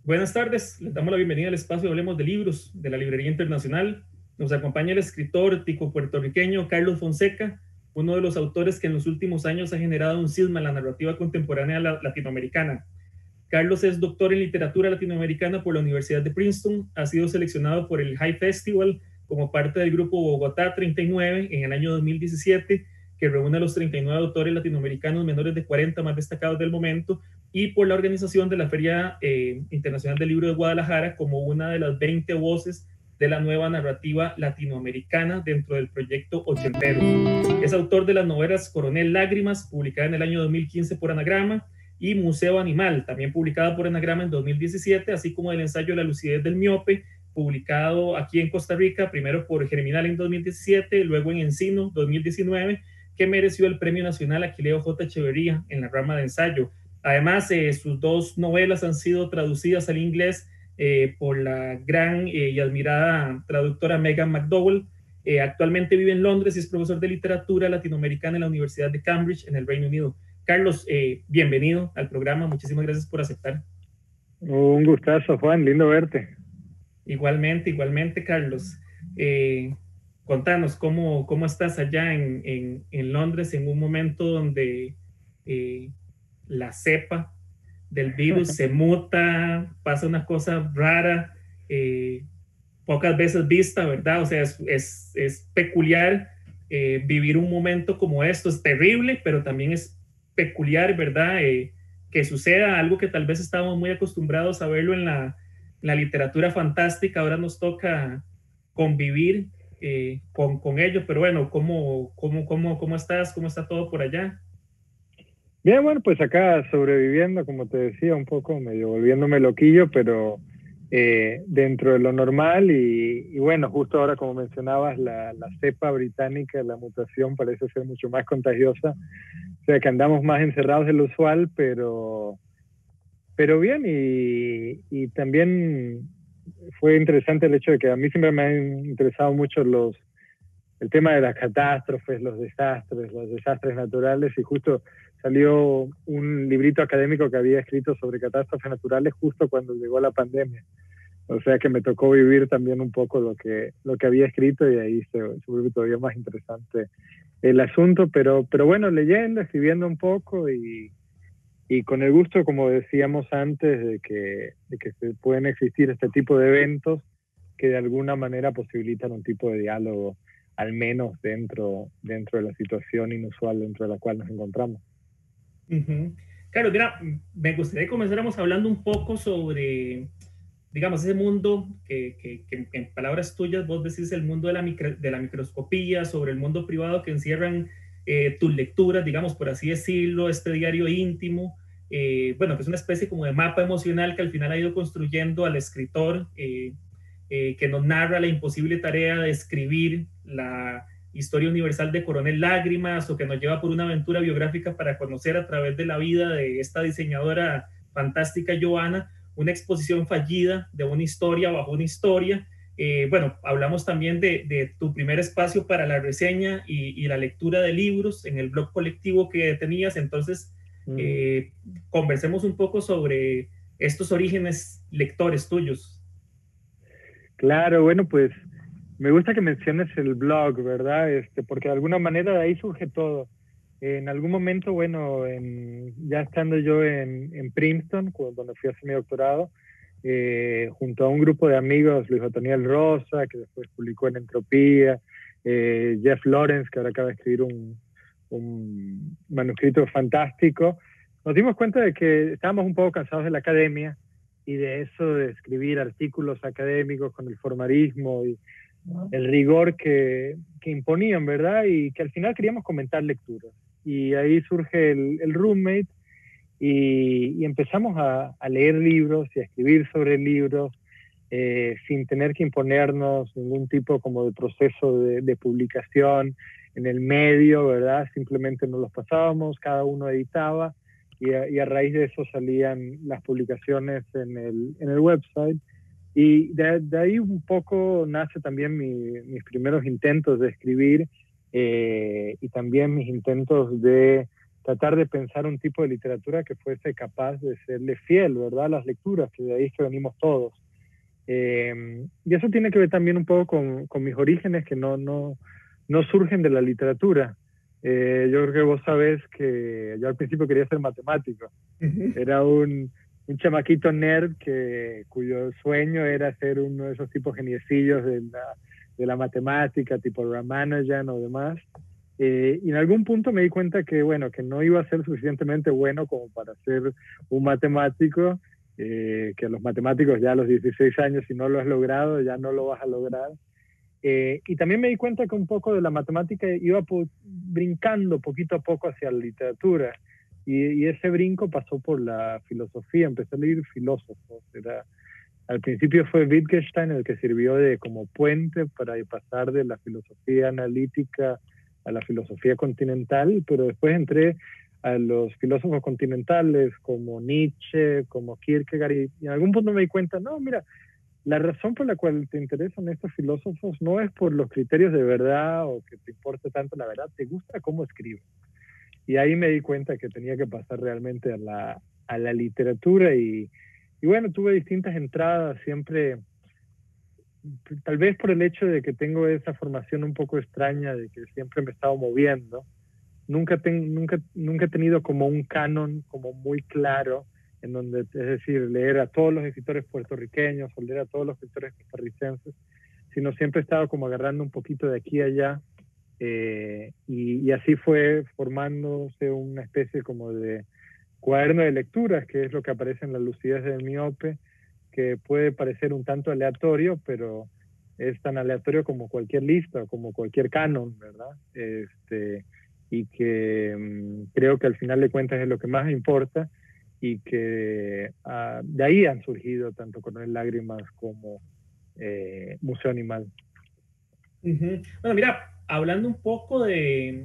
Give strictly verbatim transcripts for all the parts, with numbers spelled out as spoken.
Buenas tardes, les damos la bienvenida al espacio Hablemos de Libros de la Librería Internacional. Nos acompaña el escritor tico puertorriqueño Carlos Fonseca, uno de los autores que en los últimos años ha generado un cisma en la narrativa contemporánea latinoamericana. Carlos es doctor en literatura latinoamericana por la Universidad de Princeton, ha sido seleccionado por el High Festival como parte del grupo Bogotá treinta y nueve en el año dos mil diecisiete, que reúne a los treinta y nueve autores latinoamericanos menores de cuarenta más destacados del momento, y por la organización de la Feria eh, Internacional del Libro de Guadalajara como una de las veinte voces de la nueva narrativa latinoamericana dentro del proyecto Ochenteros. Es autor de las novelas Coronel Lágrimas, publicada en el año dos mil quince por Anagrama, y Museo Animal, también publicada por Anagrama en dos mil diecisiete, así como el ensayo La lucidez del miope, publicado aquí en Costa Rica, primero por Germinal en dos mil diecisiete, luego en Encino dos mil diecinueve, que mereció el Premio Nacional Aquileo J. Echeverría en la rama de ensayo. Además, eh, sus dos novelas han sido traducidas al inglés eh, por la gran eh, y admirada traductora Megan McDowell. Eh, actualmente vive en Londres y es profesor de literatura latinoamericana en la Universidad de Cambridge, en el Reino Unido. Carlos, eh, bienvenido al programa. Muchísimas gracias por aceptar. Un gustazo, Juan. Lindo verte. Igualmente, igualmente, Carlos. Eh, contanos cómo, cómo estás allá en, en, en Londres en un momento donde eh, la cepa del virus se muta, pasa una cosa rara, eh, pocas veces vista, ¿verdad? O sea, es, es, es peculiar eh, vivir un momento como esto, es terrible, pero también es peculiar, ¿verdad? Eh, que suceda algo que tal vez estábamos muy acostumbrados a verlo en la, en la literatura fantástica, ahora nos toca convivir eh, con, con ello, pero bueno, ¿cómo, cómo, cómo, ¿cómo estás? ¿Cómo está todo por allá? Bien, bueno, pues acá sobreviviendo, como te decía, un poco medio volviéndome loquillo, pero eh, dentro de lo normal y, y bueno, justo ahora como mencionabas, la, la cepa británica, la mutación parece ser mucho más contagiosa, o sea que andamos más encerrados de lo usual, pero, pero bien y, y también fue interesante el hecho de que a mí siempre me han interesado mucho los el tema de las catástrofes, los desastres, los desastres naturales, y justo salió un librito académico que había escrito sobre catástrofes naturales justo cuando llegó la pandemia. O sea que me tocó vivir también un poco lo que, lo que había escrito y ahí se, se vuelve todavía más interesante el asunto, pero, pero bueno, leyendo, escribiendo un poco y, y con el gusto, como decíamos antes, de que, de que se pueden existir este tipo de eventos que de alguna manera posibilitan un tipo de diálogo, al menos dentro, dentro de la situación inusual dentro de la cual nos encontramos. Uh-huh. Claro, mira, me gustaría que comenzáramos hablando un poco sobre, digamos, ese mundo que, que, que en palabras tuyas vos decís el mundo de la, micro, de la microscopía, sobre el mundo privado que encierran eh, tus lecturas, digamos, por así decirlo, este diario íntimo, eh, bueno, que es una especie como de mapa emocional que al final ha ido construyendo al escritor, eh, eh, que nos narra la imposible tarea de escribir la historia universal de Coronel Lágrimas, o que nos lleva por una aventura biográfica para conocer a través de la vida de esta diseñadora fantástica Joana una exposición fallida de una historia bajo una historia. Eh, bueno, hablamos también de, de, tu primer espacio para la reseña y, y, la lectura de libros en el blog colectivo que tenías, entonces eh, conversemos un poco sobre estos orígenes lectores tuyos. Claro, bueno, pues me gusta que menciones el blog, ¿verdad? Este, porque de alguna manera de ahí surge todo. En algún momento, bueno, en, ya estando yo en, en Princeton, cuando fui a hacer mi doctorado, eh, junto a un grupo de amigos, Luis Otoniel Rosa, que después publicó en Entropía, eh, Jeff Lawrence, que ahora acaba de escribir un, un manuscrito fantástico, nos dimos cuenta de que estábamos un poco cansados de la academia y de eso de escribir artículos académicos con el formalismo y el rigor que, que imponían, ¿verdad? Y que al final queríamos comentar lecturas. Y ahí surge el, el roommate y, y empezamos a, a leer libros y a escribir sobre libros eh, sin tener que imponernos ningún tipo como de proceso de, de publicación en el medio, ¿verdad? Simplemente nos los pasábamos, cada uno editaba y a, y a raíz de eso salían las publicaciones en el, en el website. Y de, de ahí un poco nace también mi, mis primeros intentos de escribir eh, y también mis intentos de tratar de pensar un tipo de literatura que fuese capaz de serle fiel, ¿verdad? A las lecturas, que de ahí es que venimos todos. Eh, y eso tiene que ver también un poco con, con mis orígenes, que no, no, no surgen de la literatura. Eh, yo creo que vos sabés que yo al principio quería ser matemático. Uh-huh. Era un, un chamaquito nerd que, cuyo sueño era ser uno de esos tipos geniecillos de la, de la matemática, tipo Ramanujan o demás. Eh, y en algún punto me di cuenta que, bueno, que no iba a ser suficientemente bueno como para ser un matemático, eh, que los matemáticos ya a los dieciséis años, si no lo has logrado, ya no lo vas a lograr. Eh, y también me di cuenta que un poco de la matemática iba brincando poquito a poco hacia la literatura. Y, y ese brinco pasó por la filosofía. Empecé a leer filósofos. Era, al principio fue Wittgenstein el que sirvió de como puente para pasar de la filosofía analítica a la filosofía continental, pero después entré a los filósofos continentales como Nietzsche, como Kierkegaard, y, y en algún punto me di cuenta, no, mira, la razón por la cual te interesan estos filósofos no es por los criterios de verdad o que te importe tanto la verdad, te gusta cómo escriben. Y ahí me di cuenta que tenía que pasar realmente a la, a la literatura y, y bueno, tuve distintas entradas, siempre, tal vez por el hecho de que tengo esa formación un poco extraña, de que siempre me he estado moviendo. Nunca, ten, nunca, nunca he tenido como un canon como muy claro, en donde, es decir, leer a todos los escritores puertorriqueños o leer a todos los escritores costarricenses, sino siempre he estado como agarrando un poquito de aquí a allá, eh, y, y así fue formándose una especie como de cuaderno de lecturas, que es lo que aparece en La lucidez del miope, que puede parecer un tanto aleatorio, pero es tan aleatorio como cualquier lista, como cualquier canon, ¿verdad? Este, y que um, creo que al final de cuentas es lo que más importa, y que uh, de ahí han surgido tanto Coronel Lágrimas como eh, Museo Animal. Uh-huh. Bueno, mira, hablando un poco de,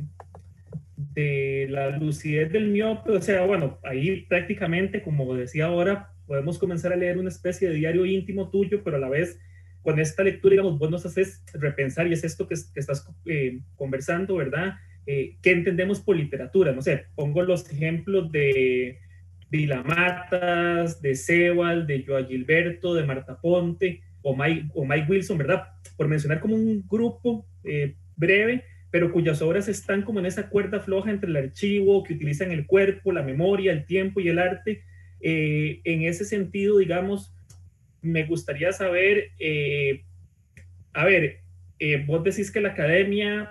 de la lucidez del miope, o sea, bueno, ahí prácticamente, como decía ahora, podemos comenzar a leer una especie de diario íntimo tuyo, pero a la vez, con esta lectura, digamos, vos nos haces repensar, y es esto que, que estás eh, conversando, ¿verdad? Eh, ¿Qué entendemos por literatura? No sé, pongo los ejemplos de Vila Matas, de Sebald, de Joao Gilberto, de Marta Ponte, o Mike, o Mike Wilson, ¿verdad? Por mencionar como un grupo eh, breve, pero cuyas obras están como en esa cuerda floja entre el archivo, que utilizan el cuerpo, la memoria, el tiempo y el arte. Eh, en ese sentido, digamos, me gustaría saber, eh, a ver, eh, vos decís que la academia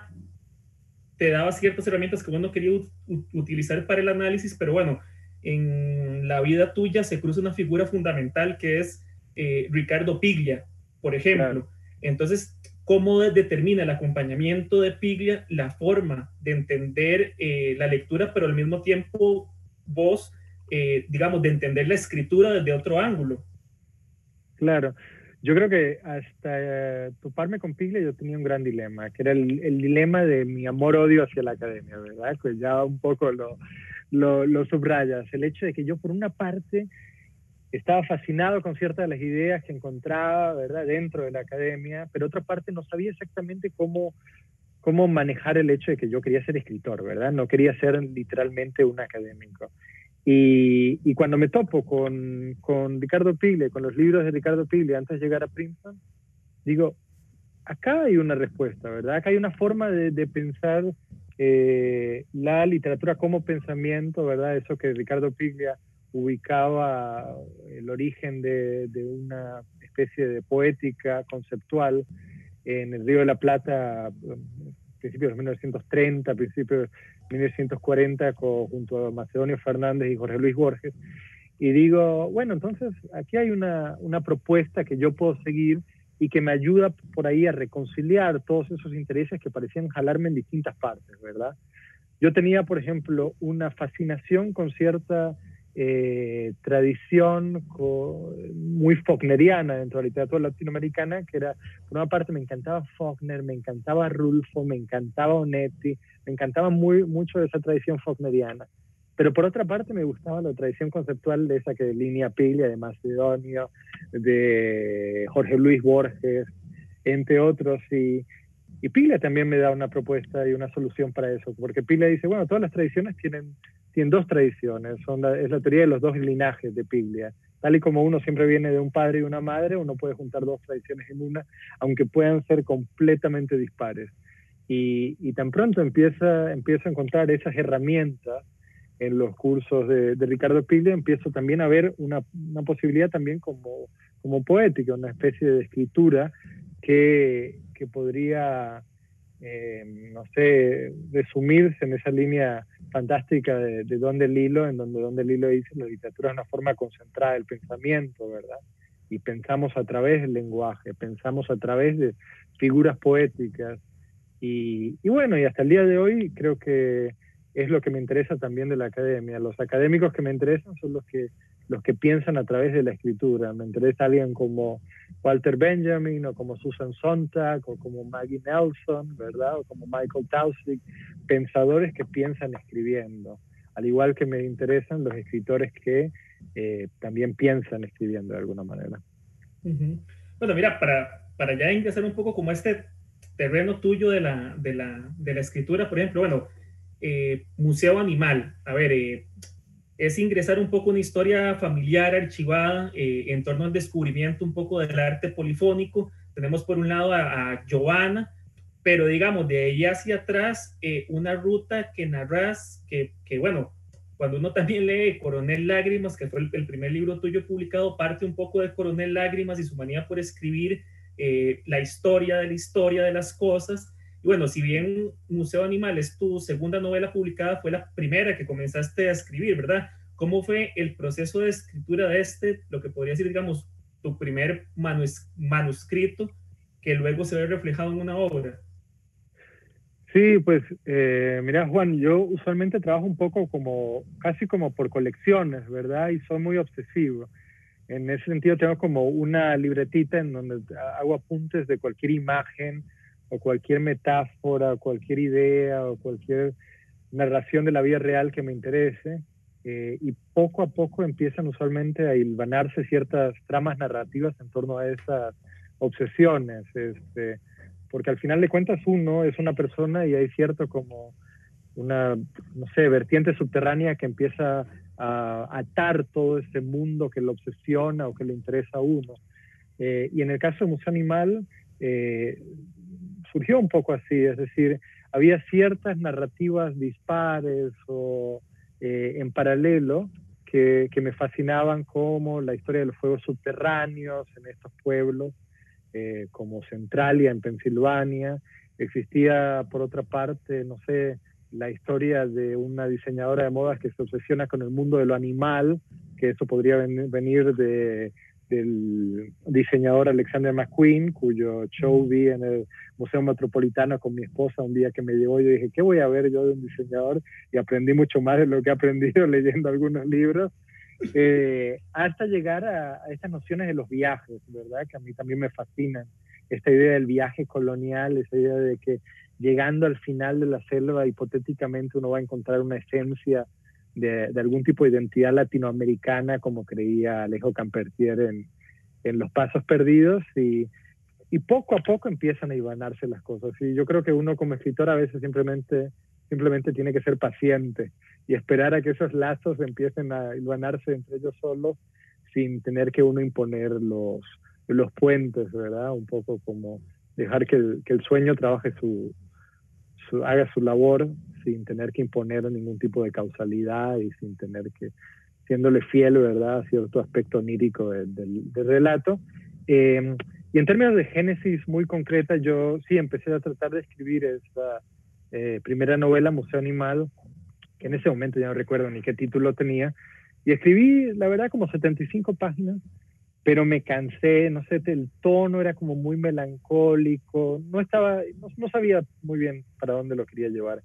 te daba ciertas herramientas que vos no querías utilizar para el análisis, pero bueno, en la vida tuya se cruza una figura fundamental que es eh, Ricardo Piglia, por ejemplo. Claro. Entonces, ¿cómo determina el acompañamiento de Piglia la forma de entender eh, la lectura, pero al mismo tiempo vos, eh, digamos, de entender la escritura desde otro ángulo? Claro. Yo creo que hasta uh, toparme con Piglia yo tenía un gran dilema, que era el, el dilema de mi amor-odio hacia la academia, ¿verdad? Pues ya un poco lo, lo, lo subrayas. El hecho de que yo, por una parte, estaba fascinado con ciertas de las ideas que encontraba, ¿verdad?, dentro de la academia, pero otra parte no sabía exactamente cómo, cómo manejar el hecho de que yo quería ser escritor, ¿verdad? No quería ser literalmente un académico. Y, y cuando me topo con, con Ricardo Piglia, con los libros de Ricardo Piglia antes de llegar a Princeton, digo, acá hay una respuesta, ¿verdad? Acá hay una forma de, de pensar eh, la literatura como pensamiento, ¿verdad? Eso que Ricardo Piglia ubicaba el origen de, de una especie de poética conceptual en el Río de la Plata, principios de mil novecientos treinta, principios de mil novecientos cuarenta, con, junto a Macedonio Fernández y Jorge Luis Borges, y digo, bueno, entonces aquí hay una, una propuesta que yo puedo seguir y que me ayuda por ahí a reconciliar todos esos intereses que parecían jalarme en distintas partes, ¿verdad? Yo tenía, por ejemplo, una fascinación con cierta eh, tradición co muy faulkneriana dentro de la literatura latinoamericana, que era, por una parte me encantaba Faulkner, me encantaba Rulfo, me encantaba Onetti, me encantaba muy, mucho de esa tradición faulkneriana. Pero por otra parte me gustaba la tradición conceptual de esa que delinea Piglia, de Macedonio, de Jorge Luis Borges, entre otros. Y, y Piglia también me da una propuesta y una solución para eso, porque Piglia dice, bueno, todas las tradiciones tienen, tienen dos tradiciones, son la, es la teoría de los dos linajes de Piglia. Tal y como uno siempre viene de un padre y una madre, uno puede juntar dos tradiciones en una, aunque puedan ser completamente dispares. Y, y tan pronto empieza, empiezo a encontrar esas herramientas en los cursos de, de Ricardo Piglia, empiezo también a ver una, una posibilidad también como, como poética, una especie de escritura que, que podría, eh, no sé, resumirse en esa línea fantástica de, de Don DeLillo, en donde Don DeLillo dice la literatura es una forma concentrada del pensamiento, ¿verdad? Y pensamos a través del lenguaje, pensamos a través de figuras poéticas. Y, y bueno, y hasta el día de hoy creo que es lo que me interesa también de la academia. Los académicos que me interesan son los que, los que piensan a través de la escritura. Me interesa alguien como Walter Benjamin, o como Susan Sontag, o como Maggie Nelson, ¿verdad? O como Michael Taussig, pensadores que piensan escribiendo. Al igual que me interesan los escritores que eh, también piensan escribiendo de alguna manera. Uh-huh. Bueno, mira, para, para ya ingresar un poco como este terreno tuyo de la, de la, de la escritura, por ejemplo, bueno, eh, Museo Animal, a ver, eh, es ingresar un poco una historia familiar archivada eh, en torno al descubrimiento un poco del arte polifónico. Tenemos por un lado a, a Giovanna, pero digamos, de ahí hacia atrás, eh, una ruta que narras, que, que bueno, cuando uno también lee Coronel Lágrimas, que fue el, el primer libro tuyo publicado, parte un poco de Coronel Lágrimas y su manía por escribir eh, la historia de la historia de las cosas. Y bueno, si bien Museo Animal es tu segunda novela publicada, fue la primera que comenzaste a escribir, ¿verdad? ¿Cómo fue el proceso de escritura de este, lo que podría decir, digamos, tu primer manus manuscrito que luego se ve reflejado en una obra? Sí, pues eh, mira, Juan, yo usualmente trabajo un poco como, casi como por colecciones, ¿verdad? Y soy muy obsesivo. En ese sentido tengo como una libretita en donde hago apuntes de cualquier imagen o cualquier metáfora, o cualquier idea o cualquier narración de la vida real que me interese. Eh, y poco a poco empiezan usualmente a hilvanarse ciertas tramas narrativas en torno a esas obsesiones. Este, porque al final de cuentas uno es una persona y hay cierto como una, no sé, vertiente subterránea que empieza a atar todo ese mundo que lo obsesiona o que le interesa a uno. Eh, y en el caso de Museo Animal, eh, surgió un poco así, es decir, había ciertas narrativas dispares o eh, en paralelo que, que me fascinaban, como la historia de los fuegos subterráneos en estos pueblos, eh, como Centralia en Pensilvania. Existía, por otra parte, no sé, la historia de una diseñadora de modas que se obsesiona con el mundo de lo animal, que eso podría ven, venir de, del diseñador Alexander McQueen, cuyo show vi en el Museo Metropolitano con mi esposa un día que me llegó. Yo dije, ¿qué voy a ver yo de un diseñador? Y aprendí mucho más de lo que he aprendido leyendo algunos libros. Eh, hasta llegar a, a estas nociones de los viajes, ¿verdad? Que a mí también me fascinan. Esta idea del viaje colonial, esa idea de que llegando al final de la selva, hipotéticamente uno va a encontrar una esencia de, de algún tipo de identidad latinoamericana, como creía Alejo Campertier en, en Los Pasos Perdidos, y, y poco a poco empiezan a hilvanarse las cosas. Y yo creo que uno como escritor a veces simplemente, simplemente tiene que ser paciente y esperar a que esos lazos empiecen a hilvanarse entre ellos solos, sin tener que uno imponer los, los puentes, ¿verdad? Un poco como dejar que el, que el sueño trabaje su, su, haga su labor sin tener que imponer ningún tipo de causalidad y sin tener que, siéndole fiel, ¿verdad?, a cierto aspecto onírico del, del, del relato. Eh, y en términos de génesis muy concreta, yo sí empecé a tratar de escribir esta eh, primera novela, Museo Animal, que en ese momento ya no recuerdo ni qué título tenía, y escribí, la verdad, como setenta y cinco páginas, pero me cansé, no sé, el tono era como muy melancólico, no estaba, no, no sabía muy bien para dónde lo quería llevar.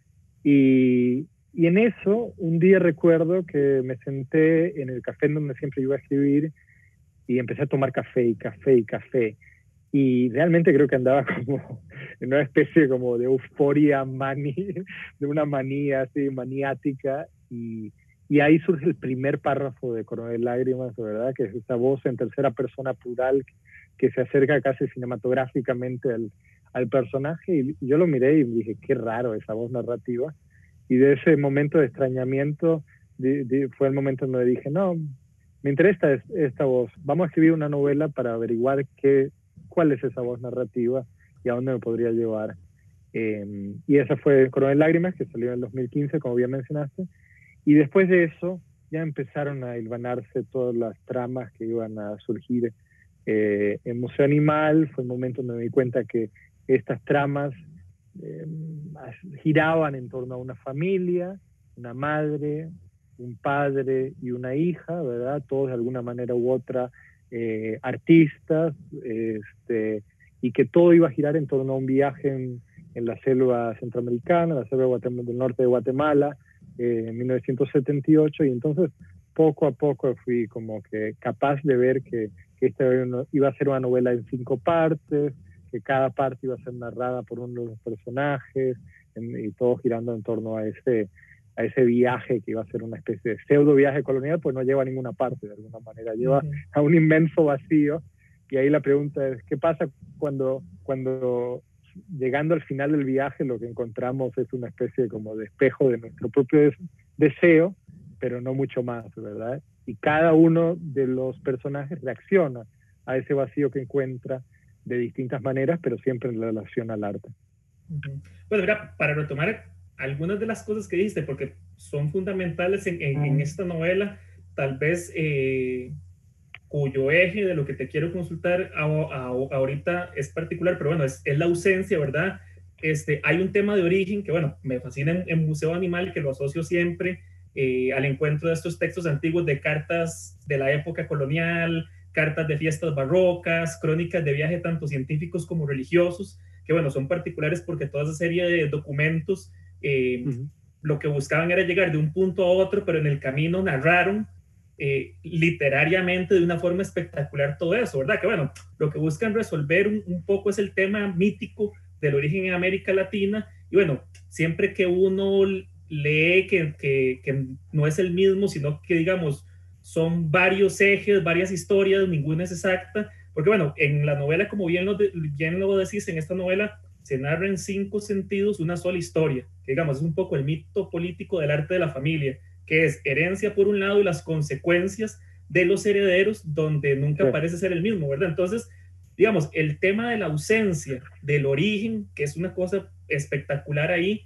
Y, y en eso, un día recuerdo que me senté en el café en donde siempre iba a escribir y empecé a tomar café y café y café. Y realmente creo que andaba como en una especie como de euforia, mani, de una manía así maniática. Y, y ahí surge el primer párrafo de Coronel Lágrimas, ¿verdad? Que es esta voz en tercera persona plural que, que se acerca casi cinematográficamente al, al personaje, y yo lo miré y dije, qué raro esa voz narrativa, y de ese momento de extrañamiento de, de, fue el momento en donde dije, no, me interesa esta voz, vamos a escribir una novela para averiguar qué, cuál es esa voz narrativa y a dónde me podría llevar. Eh, y esa fue Coronel Lágrimas, que salió en el dos mil quince, como bien mencionaste, y después de eso ya empezaron a hilvanarse todas las tramas que iban a surgir eh, en Museo Animal. Fue el momento donde me di cuenta que estas tramas eh, giraban en torno a una familia, una madre, un padre y una hija, ¿verdad? Todos de alguna manera u otra eh, artistas, este, y que todo iba a girar en torno a un viaje en, en la selva centroamericana, la selva del norte de Guatemala, eh, en mil novecientos setenta y ocho, y entonces poco a poco fui como que capaz de ver que, que esta iba a ser una novela en cinco partes, que cada parte iba a ser narrada por uno de los personajes, en, y todo girando en torno a ese, a ese viaje que iba a ser una especie de pseudo viaje colonial, pues no lleva a ninguna parte de alguna manera, lleva uh-huh. a un inmenso vacío. Y ahí la pregunta es, ¿qué pasa cuando, cuando llegando al final del viaje lo que encontramos es una especie como de espejo de nuestro propio des deseo, pero no mucho más, ¿verdad? Y cada uno de los personajes reacciona a ese vacío que encuentra de distintas maneras, pero siempre en relación al arte. Uh-huh. Bueno, mira, para retomar algunas de las cosas que dijiste, porque son fundamentales en, en, uh-huh. en esta novela, tal vez eh, cuyo eje de lo que te quiero consultar a, a, a ahorita es particular, pero bueno, es, es la ausencia, ¿verdad? Este, hay un tema de origen que, bueno, me fascina en, en Museo Animal, que lo asocio siempre eh, al encuentro de estos textos antiguos de cartas de la época colonial, cartas de fiestas barrocas, crónicas de viaje tanto científicos como religiosos, que bueno, son particulares porque toda esa serie de documentos eh, uh-huh. lo que buscaban era llegar de un punto a otro, pero en el camino narraron eh, literariamente de una forma espectacular todo eso, ¿verdad? Que bueno, lo que buscan resolver un, un poco es el tema mítico del origen en América Latina, y bueno, siempre que uno lee que, que, que no es el mismo, sino que digamos, son varios ejes, varias historias, ninguna es exacta, porque bueno, en la novela, como bien lo, de, bien lo decís, en esta novela se narra en cinco sentidos una sola historia, que digamos es un poco el mito político del arte de la familia, que es herencia por un lado y las consecuencias de los herederos, donde nunca sí. parece ser el mismo, ¿verdad? Entonces, digamos, el tema de la ausencia, del origen, que es una cosa espectacular ahí,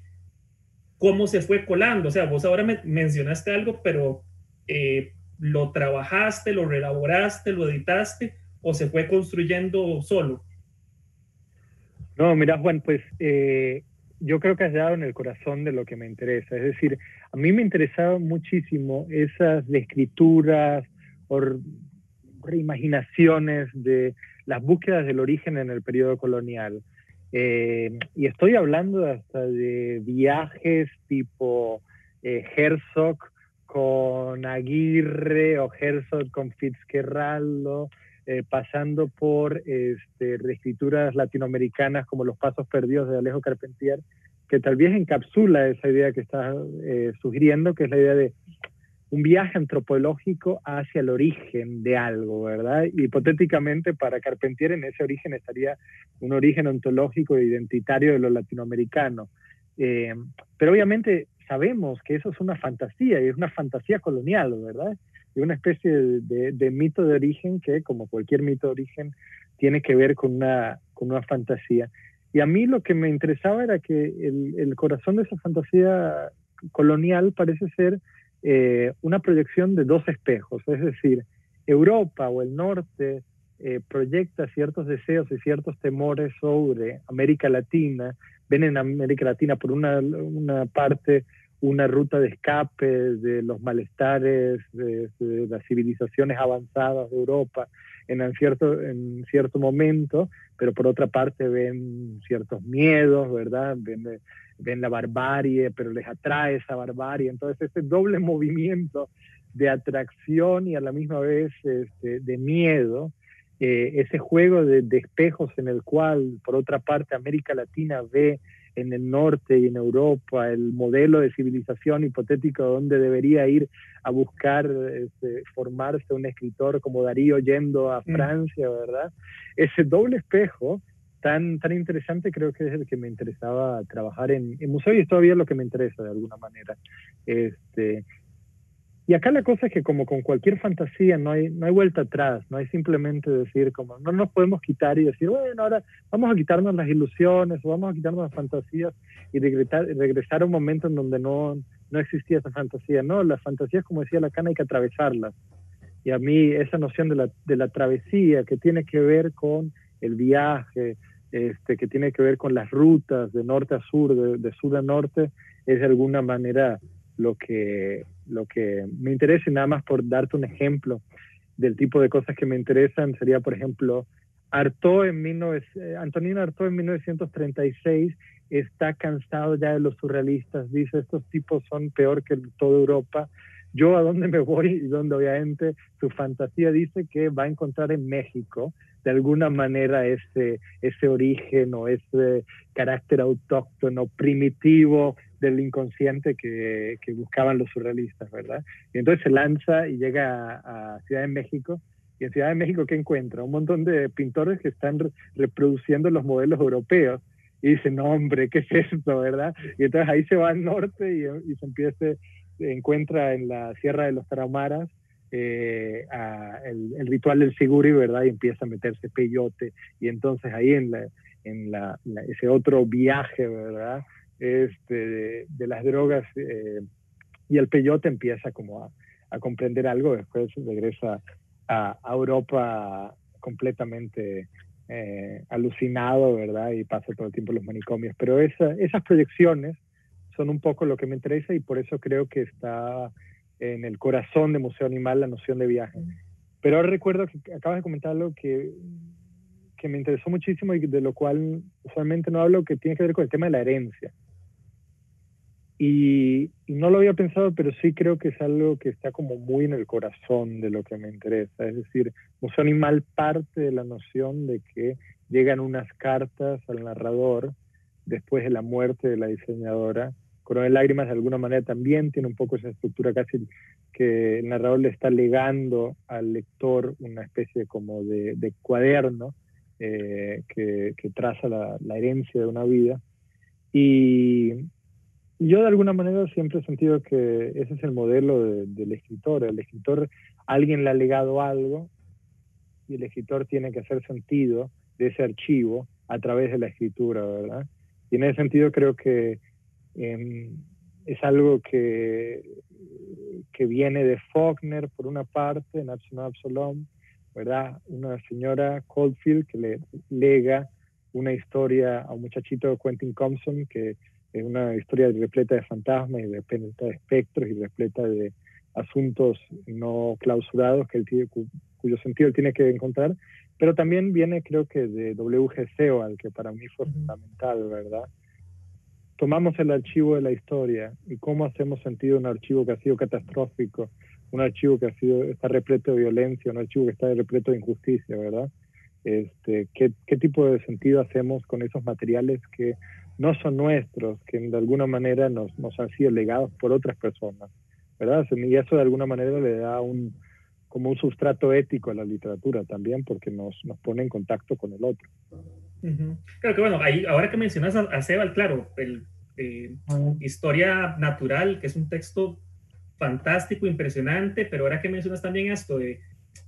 cómo se fue colando, o sea, vos ahora me mencionaste algo, pero eh, ¿lo trabajaste, lo reelaboraste, lo editaste o se fue construyendo solo? No, mira, Juan, pues eh, yo creo que has dado en el corazón de lo que me interesa. Es decir, a mí me interesaban muchísimo esas escrituras o reimaginaciones de las búsquedas del origen en el periodo colonial. Eh, y estoy hablando hasta de viajes tipo eh, Herzog con Aguirre o Herzog con Fitzcarraldo, eh, pasando por este, reescrituras latinoamericanas como Los Pasos Perdidos de Alejo Carpentier, que tal vez encapsula esa idea que estás eh, sugiriendo, que es la idea de un viaje antropológico hacia el origen de algo, ¿verdad? Hipotéticamente para Carpentier en ese origen estaría un origen ontológico e identitario de lo latinoamericano. Eh, pero obviamente sabemos que eso es una fantasía, y es una fantasía colonial, ¿verdad? Y una especie de, de, de mito de origen que, como cualquier mito de origen, tiene que ver con una, con una fantasía. Y a mí lo que me interesaba era que el, el corazón de esa fantasía colonial parece ser eh, una proyección de dos espejos, es decir, Europa o el norte eh, proyecta ciertos deseos y ciertos temores sobre América Latina, ven en América Latina por una, una parte una ruta de escape de los malestares de, de las civilizaciones avanzadas de Europa en cierto, en cierto momento, pero por otra parte ven ciertos miedos, ¿verdad? Ven, ven la barbarie, pero les atrae esa barbarie. Entonces ese doble movimiento de atracción y a la misma vez este, de miedo, eh, ese juego de, de espejos en el cual, por otra parte, América Latina ve en el norte y en Europa, el modelo de civilización hipotético donde debería ir a buscar este, formarse un escritor como Darío yendo a Francia, ¿verdad? Ese doble espejo tan, tan interesante creo que es el que me interesaba trabajar en, en museo y es todavía lo que me interesa de alguna manera. Este, y acá la cosa es que como con cualquier fantasía no hay, no hay vuelta atrás, no hay simplemente decir como no nos podemos quitar y decir, bueno, ahora vamos a quitarnos las ilusiones o vamos a quitarnos las fantasías y regresar, regresar a un momento en donde no, no existía esa fantasía. No, las fantasías, como decía Lacan, hay que atravesarlas. Y a mí esa noción de la, de la travesía que tiene que ver con el viaje, este, que tiene que ver con las rutas de norte a sur, de, de sur a norte, es de alguna manera lo que, lo que me interesa. Y nada más por darte un ejemplo del tipo de cosas que me interesan, sería, por ejemplo, Artaud en diecinueve, Antonin Artaud en mil novecientos treinta y seis está cansado ya de los surrealistas, dice, estos tipos son peor que toda Europa. Yo a dónde me voy y donde obviamente su fantasía dice que va a encontrar en México de alguna manera ese, ese origen o ese carácter autóctono, primitivo del inconsciente que, que buscaban los surrealistas, ¿verdad? Y entonces se lanza y llega a, a Ciudad de México, y en Ciudad de México, ¿qué encuentra? Un montón de pintores que están re reproduciendo los modelos europeos, y dice, no hombre, ¿qué es esto, verdad? Y entonces ahí se va al norte y, y se empieza, se encuentra en la Sierra de los Tarahumaras, Eh, a el, el ritual del Siguri, ¿verdad? Y empieza a meterse peyote, y entonces ahí en, la, en la, la, ese otro viaje, ¿verdad? Este, de, de las drogas eh, y el peyote empieza como a, a comprender algo, después regresa a, a Europa completamente eh, alucinado, ¿verdad? Y pasa todo el tiempo en los manicomios, pero esa, esas proyecciones son un poco lo que me interesa y por eso creo que está en el corazón de Museo Animal la noción de viaje. Pero ahora recuerdo que acabas de comentar algo que, que me interesó muchísimo y de lo cual usualmente no hablo, que tiene que ver con el tema de la herencia. Y, y no lo había pensado, pero sí creo que es algo que está como muy en el corazón de lo que me interesa. Es decir, Museo Animal parte de la noción de que llegan unas cartas al narrador después de la muerte de la diseñadora. Coronel Lágrimas de alguna manera también tiene un poco esa estructura casi que el narrador le está legando al lector una especie como de, de cuaderno eh, que, que traza la, la herencia de una vida. Y yo de alguna manera siempre he sentido que ese es el modelo de, del escritor. El escritor, alguien le ha legado algo y el escritor tiene que hacer sentido de ese archivo a través de la escritura, ¿verdad? Y en ese sentido creo que Eh, es algo que, que viene de Faulkner, por una parte, en Absalom Absalom, ¿verdad? Una señora, Caulfield, que le lega una historia a un muchachito, Quentin Compson, que es una historia repleta de fantasmas y repleta de espectros y repleta de asuntos no clausurados que él tiene, cu, cuyo sentido él tiene que encontrar. Pero también viene, creo que, de W G Sewall, que para mí fue fundamental, ¿verdad? Tomamos el archivo de la historia y cómo hacemos sentido un archivo que ha sido catastrófico, un archivo que ha sido, está repleto de violencia, un archivo que está repleto de injusticia, ¿verdad? Este, ¿qué, ¿Qué tipo de sentido hacemos con esos materiales que no son nuestros, que de alguna manera nos, nos han sido legados por otras personas, ¿verdad? Y eso de alguna manera le da un, como un sustrato ético a la literatura también, porque nos, nos pone en contacto con el otro. Uh-huh. Claro que bueno, ahí, ahora que mencionas a, a Sewall, claro, el, eh, uh-huh. Historia Natural, que es un texto fantástico, impresionante, pero ahora que mencionas también esto de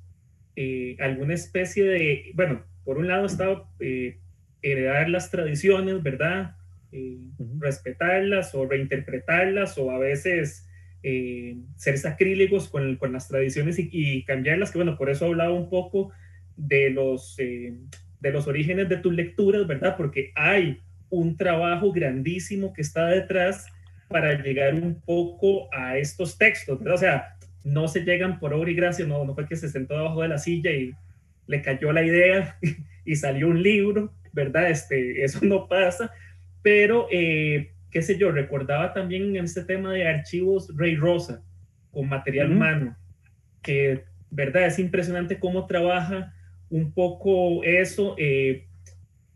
eh, alguna especie de, bueno, por un lado está eh, heredar las tradiciones, ¿verdad? Eh, uh-huh. Respetarlas o reinterpretarlas o a veces eh, ser sacrílegos con, con las tradiciones y, y cambiarlas, que bueno, por eso he hablado un poco de los... Eh, de los orígenes de tus lecturas, ¿verdad? Porque hay un trabajo grandísimo que está detrás para llegar un poco a estos textos, ¿verdad? O sea, no se llegan por obra y gracia, no, no fue que se sentó debajo de la silla y le cayó la idea y salió un libro, ¿verdad? Este, eso no pasa, pero, eh, qué sé yo, recordaba también en este tema de archivos Rey Rosa, con material uh-huh. humano, que, ¿verdad? Es impresionante cómo trabaja un poco eso, eh,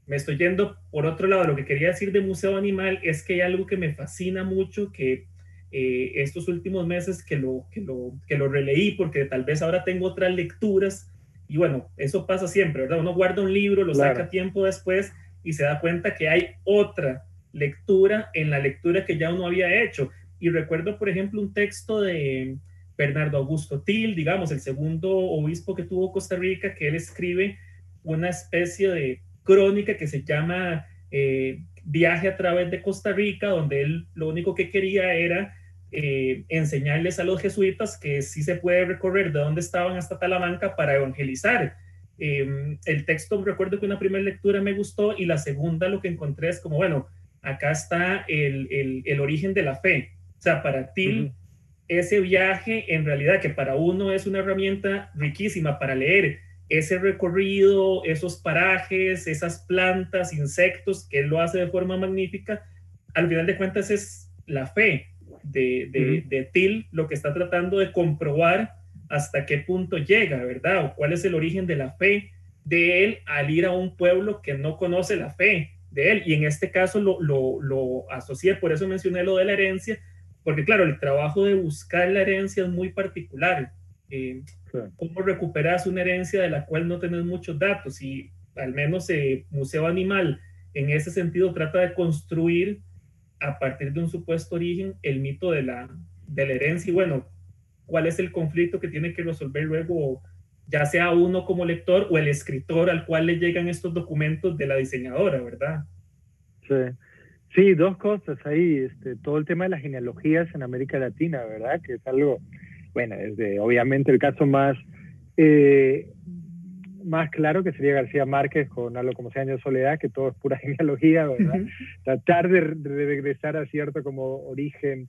me estoy yendo por otro lado. Lo que quería decir de Museo Animal es que hay algo que me fascina mucho, que eh, estos últimos meses que lo, que, lo, que lo releí, porque tal vez ahora tengo otras lecturas, y bueno, eso pasa siempre, ¿verdad? Uno guarda un libro, lo Claro. saca tiempo después y se da cuenta que hay otra lectura en la lectura que ya uno había hecho. Y recuerdo, por ejemplo, un texto de Bernardo Augusto Til, digamos, el segundo obispo que tuvo Costa Rica, que él escribe una especie de crónica que se llama eh, Viaje a través de Costa Rica, donde él lo único que quería era eh, enseñarles a los jesuitas que sí se puede recorrer de donde estaban hasta Talamanca para evangelizar. Eh, el texto, recuerdo que una primera lectura me gustó, y la segunda lo que encontré es como, bueno, acá está el, el, el origen de la fe. O sea, para Til, uh-huh, ese viaje en realidad, que para uno es una herramienta riquísima para leer, ese recorrido, esos parajes, esas plantas, insectos, que él lo hace de forma magnífica, al final de cuentas es la fe de, de, uh-huh, de Til lo que está tratando de comprobar hasta qué punto llega, ¿verdad? O cuál es el origen de la fe de él al ir a un pueblo que no conoce la fe de él. Y en este caso lo, lo, lo asocié, por eso mencioné lo de la herencia, porque claro, el trabajo de buscar la herencia es muy particular. Eh, sí. ¿Cómo recuperas una herencia de la cual no tenés muchos datos? Y al menos eh, Museo Animal en ese sentido trata de construir a partir de un supuesto origen el mito de la, de la herencia, y bueno, cuál es el conflicto que tiene que resolver luego, ya sea uno como lector o el escritor al cual le llegan estos documentos de la diseñadora, ¿verdad? Sí. Sí, dos cosas ahí, este, todo el tema de las genealogías en América Latina, ¿verdad? Que es algo, bueno, desde obviamente el caso más, eh, más claro que sería García Márquez con algo como Cien años de soledad, que todo es pura genealogía, ¿verdad? Uh-huh. Tratar de, de regresar a cierto como origen,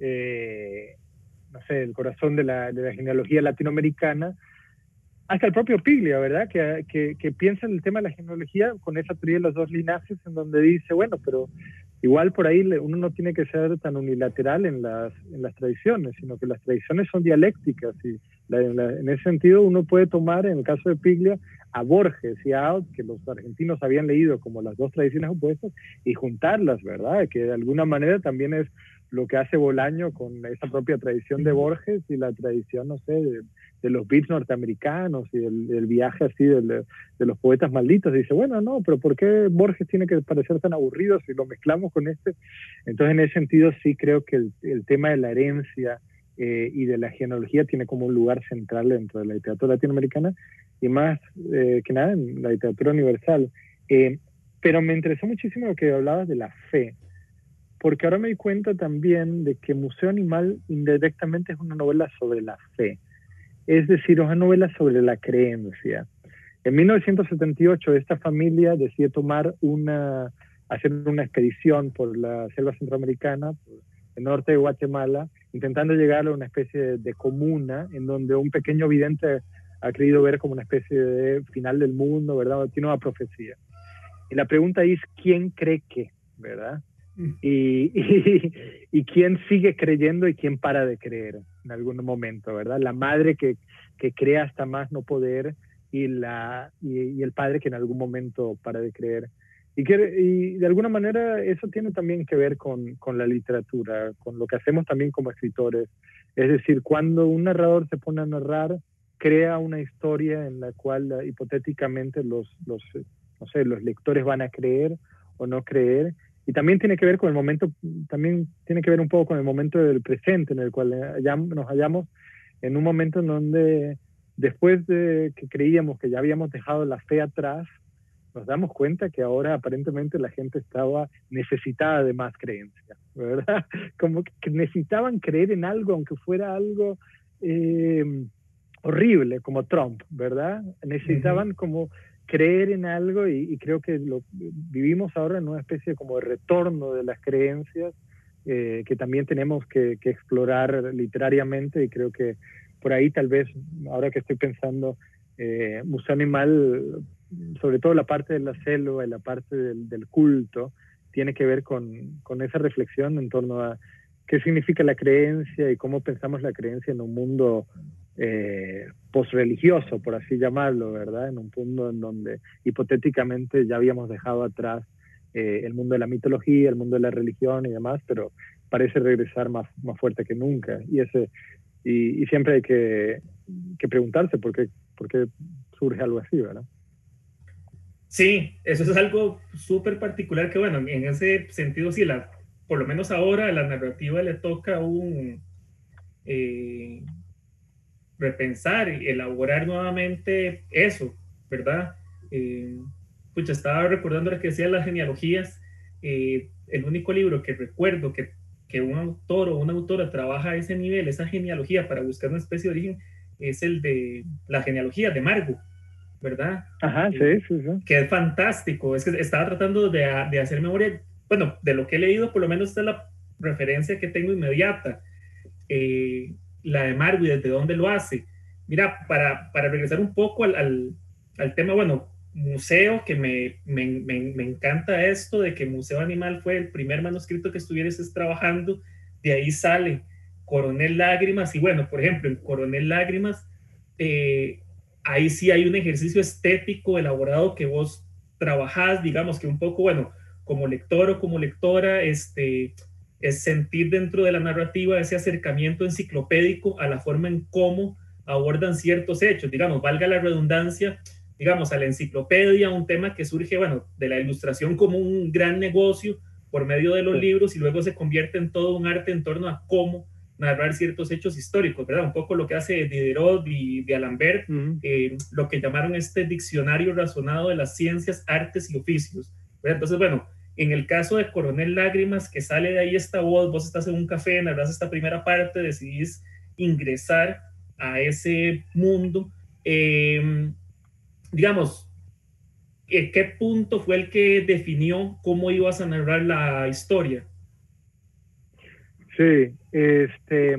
eh, no sé, el corazón de la, de la genealogía latinoamericana, hasta el propio Piglia, ¿verdad? Que, que, que piensa en el tema de la genealogía con esa teoría de los dos linajes, en donde dice, bueno, pero igual por ahí uno no tiene que ser tan unilateral en las, en las tradiciones, sino que las tradiciones son dialécticas, y la, la, en ese sentido uno puede tomar, en el caso de Piglia, a Borges y a Out, que los argentinos habían leído como las dos tradiciones opuestas, y juntarlas, ¿verdad? Que de alguna manera también es lo que hace Bolaño con esa propia tradición de Borges y la tradición, no sé, de, de los beats norteamericanos y el, el viaje así de, de los poetas malditos. Dice, bueno, no, pero ¿por qué Borges tiene que parecer tan aburrido si lo mezclamos con este? Entonces, en ese sentido, sí creo que el, el tema de la herencia eh, y de la genealogía tiene como un lugar central dentro de la literatura latinoamericana, y más eh, que nada en la literatura universal. Eh, pero me interesó muchísimo lo que hablabas de la fe, porque ahora me di cuenta también de que Museo Animal indirectamente es una novela sobre la fe. Es decir, una novela sobre la creencia. En mil novecientos setenta y ocho, esta familia decide tomar una, hacer una expedición por la selva centroamericana, por el norte de Guatemala, intentando llegar a una especie de, de comuna en donde un pequeño vidente ha creído ver como una especie de final del mundo, ¿verdad? Tiene una profecía. Y la pregunta es, ¿quién cree qué? ¿Verdad? Y, y, y quién sigue creyendo y quién para de creer en algún momento, ¿verdad? La madre que, que cree hasta más no poder, y, la, y, y el padre que en algún momento para de creer. Y, que, y de alguna manera eso tiene también que ver con, con la literatura, con lo que hacemos también como escritores. Es decir, cuando un narrador se pone a narrar, crea una historia en la cual uh, hipotéticamente los, los, no sé, los lectores van a creer o no creer. Y también tiene que ver con el momento, también tiene que ver un poco con el momento del presente, en el cual nos hallamos en un momento en donde, después de que creíamos que ya habíamos dejado la fe atrás, nos damos cuenta que ahora aparentemente la gente estaba necesitada de más creencia, ¿verdad? Como que necesitaban creer en algo, aunque fuera algo eh, horrible, como Trump, ¿verdad? Necesitaban uh-huh. como creer en algo, y, y creo que lo, vivimos ahora en una especie como de retorno de las creencias eh, que también tenemos que, que explorar literariamente, y creo que por ahí tal vez, ahora que estoy pensando, eh, Museo Animal, sobre todo la parte de la selva y la parte del, del culto, tiene que ver con, con esa reflexión en torno a qué significa la creencia y cómo pensamos la creencia en un mundo eh, posreligioso, por así llamarlo, ¿verdad? En un punto en donde hipotéticamente ya habíamos dejado atrás eh, el mundo de la mitología, el mundo de la religión y demás, pero parece regresar más, más fuerte que nunca. Y, ese, y, y siempre hay que, que preguntarse por qué, por qué surge algo así, ¿verdad? Sí, eso es algo súper particular que, bueno, en ese sentido, sí, la, por lo menos ahora la narrativa le toca un eh, repensar y elaborar nuevamente eso, ¿verdad? Eh, pucha, estaba recordando lo que decía las genealogías. Eh, el único libro que recuerdo que, que un autor o una autora trabaja a ese nivel, esa genealogía para buscar una especie de origen, es el de la genealogía de Margo, ¿verdad? Ajá, sí, Eh, sí, sí. que es fantástico. Es que estaba tratando de, de hacer memoria, bueno, de lo que he leído, por lo menos esta es la referencia que tengo inmediata. Eh, la de Margo y desde dónde lo hace. Mira, para, para regresar un poco al, al, al tema, bueno, museo, que me, me, me, me, encanta esto de que Museo Animal fue el primer manuscrito que estuvieras trabajando, de ahí sale Coronel Lágrimas, y bueno, por ejemplo, en Coronel Lágrimas, eh, ahí sí hay un ejercicio estético elaborado que vos trabajás, digamos que un poco, bueno, como lector o como lectora, este, es sentir dentro de la narrativa ese acercamiento enciclopédico a la forma en cómo abordan ciertos hechos, digamos, valga la redundancia, digamos, a la enciclopedia, un tema que surge, bueno, de la ilustración como un gran negocio por medio de los Sí. libros y luego se convierte en todo un arte en torno a cómo narrar ciertos hechos históricos, ¿verdad? Un poco lo que hace Diderot y de Alembert, uh-huh. eh, lo que llamaron este diccionario razonado de las ciencias, artes y oficios, ¿verdad? Entonces, bueno, en el caso de Coronel Lágrimas, que sale de ahí esta voz, vos estás en un café, narras esta primera parte, decidís ingresar a ese mundo. Eh, digamos, ¿qué punto fue el que definió cómo ibas a narrar la historia? Sí, este,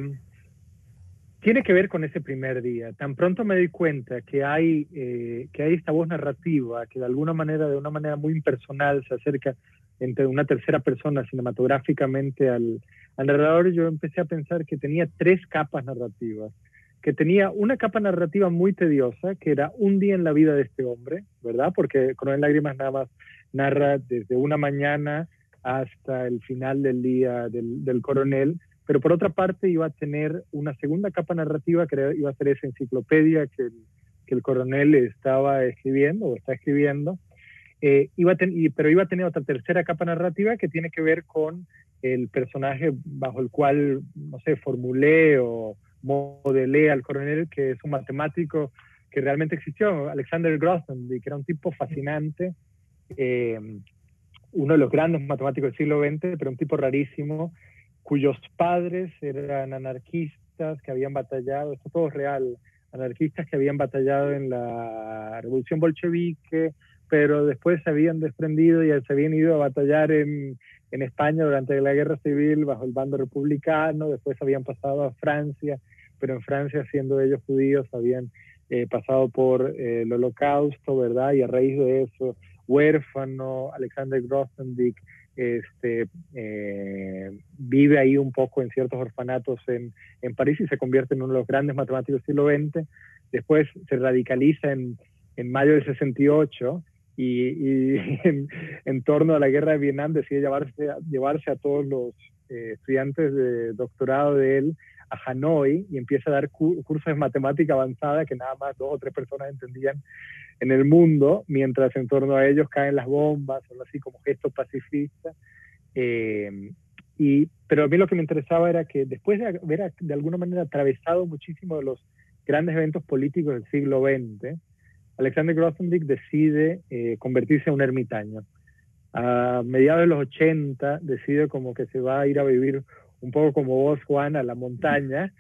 tiene que ver con ese primer día. Tan pronto me di cuenta que hay, eh, que hay esta voz narrativa que de alguna manera, de una manera muy impersonal, se acerca entre una tercera persona cinematográficamente al, al narrador, yo empecé a pensar que tenía tres capas narrativas. Que tenía una capa narrativa muy tediosa, que era un día en la vida de este hombre, ¿verdad? Porque Coronel Lágrimas nada más narra desde una mañana hasta el final del día del, del coronel, pero por otra parte iba a tener una segunda capa narrativa que iba a ser esa enciclopedia que el, que el coronel estaba escribiendo o está escribiendo, eh, iba a ten, y, pero iba a tener otra tercera capa narrativa que tiene que ver con el personaje bajo el cual, no sé, formulé o modelé al coronel, que es un matemático que realmente existió, Alexander Grothendieck, que era un tipo fascinante, eh, uno de los grandes matemáticos del siglo veinte, pero un tipo rarísimo, cuyos padres eran anarquistas que habían batallado, esto todo es real, anarquistas que habían batallado en la revolución bolchevique, pero después se habían desprendido y se habían ido a batallar en, en España durante la guerra civil bajo el bando republicano, después habían pasado a Francia, pero en Francia, siendo ellos judíos, habían eh, pasado por eh, el holocausto, ¿verdad? Y a raíz de eso, huérfano, Alexander Grothendieck este, eh, vive ahí un poco en ciertos orfanatos en, en París y se convierte en uno de los grandes matemáticos del siglo veinte. Después se radicaliza en, en mayo del sesenta y ocho y, y en, en torno a la guerra de Vietnam decide llevarse, llevarse a todos los eh, estudiantes de doctorado de él a Hanoi y empieza a dar cu cursos de matemática avanzada que nada más dos o tres personas entendían en el mundo, mientras en torno a ellos caen las bombas, o así como gesto pacifista. Eh, y, pero a mí lo que me interesaba era que después de haber de alguna manera atravesado muchísimo de los grandes eventos políticos del siglo veinte, Alexander Grothendieck decide eh, convertirse en un ermitaño. A mediados de los ochenta decide como que se va a ir a vivir un poco como vos, Juan, a la montaña,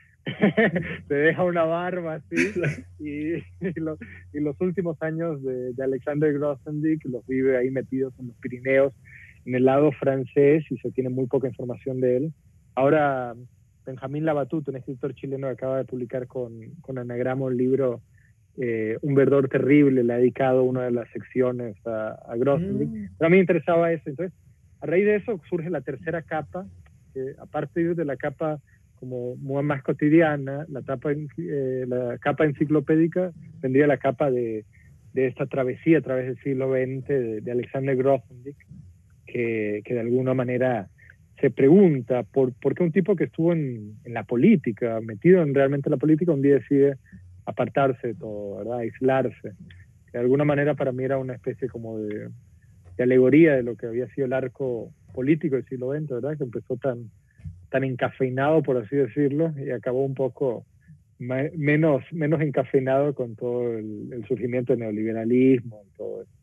se deja una barba así, y, y, lo, y los últimos años de, de Alexander Grothendieck los vive ahí metidos en los Pirineos, en el lado francés, y se tiene muy poca información de él. Ahora, Benjamín Labatut, un escritor chileno, acaba de publicar con, con Anagrama un libro, eh, Un verdor terrible, le ha dedicado una de las secciones a, a Grothendieck. Mm. Pero a mí me interesaba eso. Entonces, a raíz de eso surge la tercera capa, eh, a partir de la capa como más cotidiana, la, tapa, eh, la capa enciclopédica vendría la capa de, de esta travesía a través del siglo veinte de, de Alexander Grothendieck, que, que de alguna manera se pregunta por, por qué un tipo que estuvo en, en la política, metido en realmente la política, un día decide apartarse de todo, ¿verdad? Aislarse. De alguna manera para mí era una especie como de, de alegoría de lo que había sido el arco político del siglo veinte, ¿verdad? Que empezó tan, tan encafeinado, por así decirlo, y acabó un poco me, menos, menos encafeinado con todo el, el surgimiento del neoliberalismo y todo eso.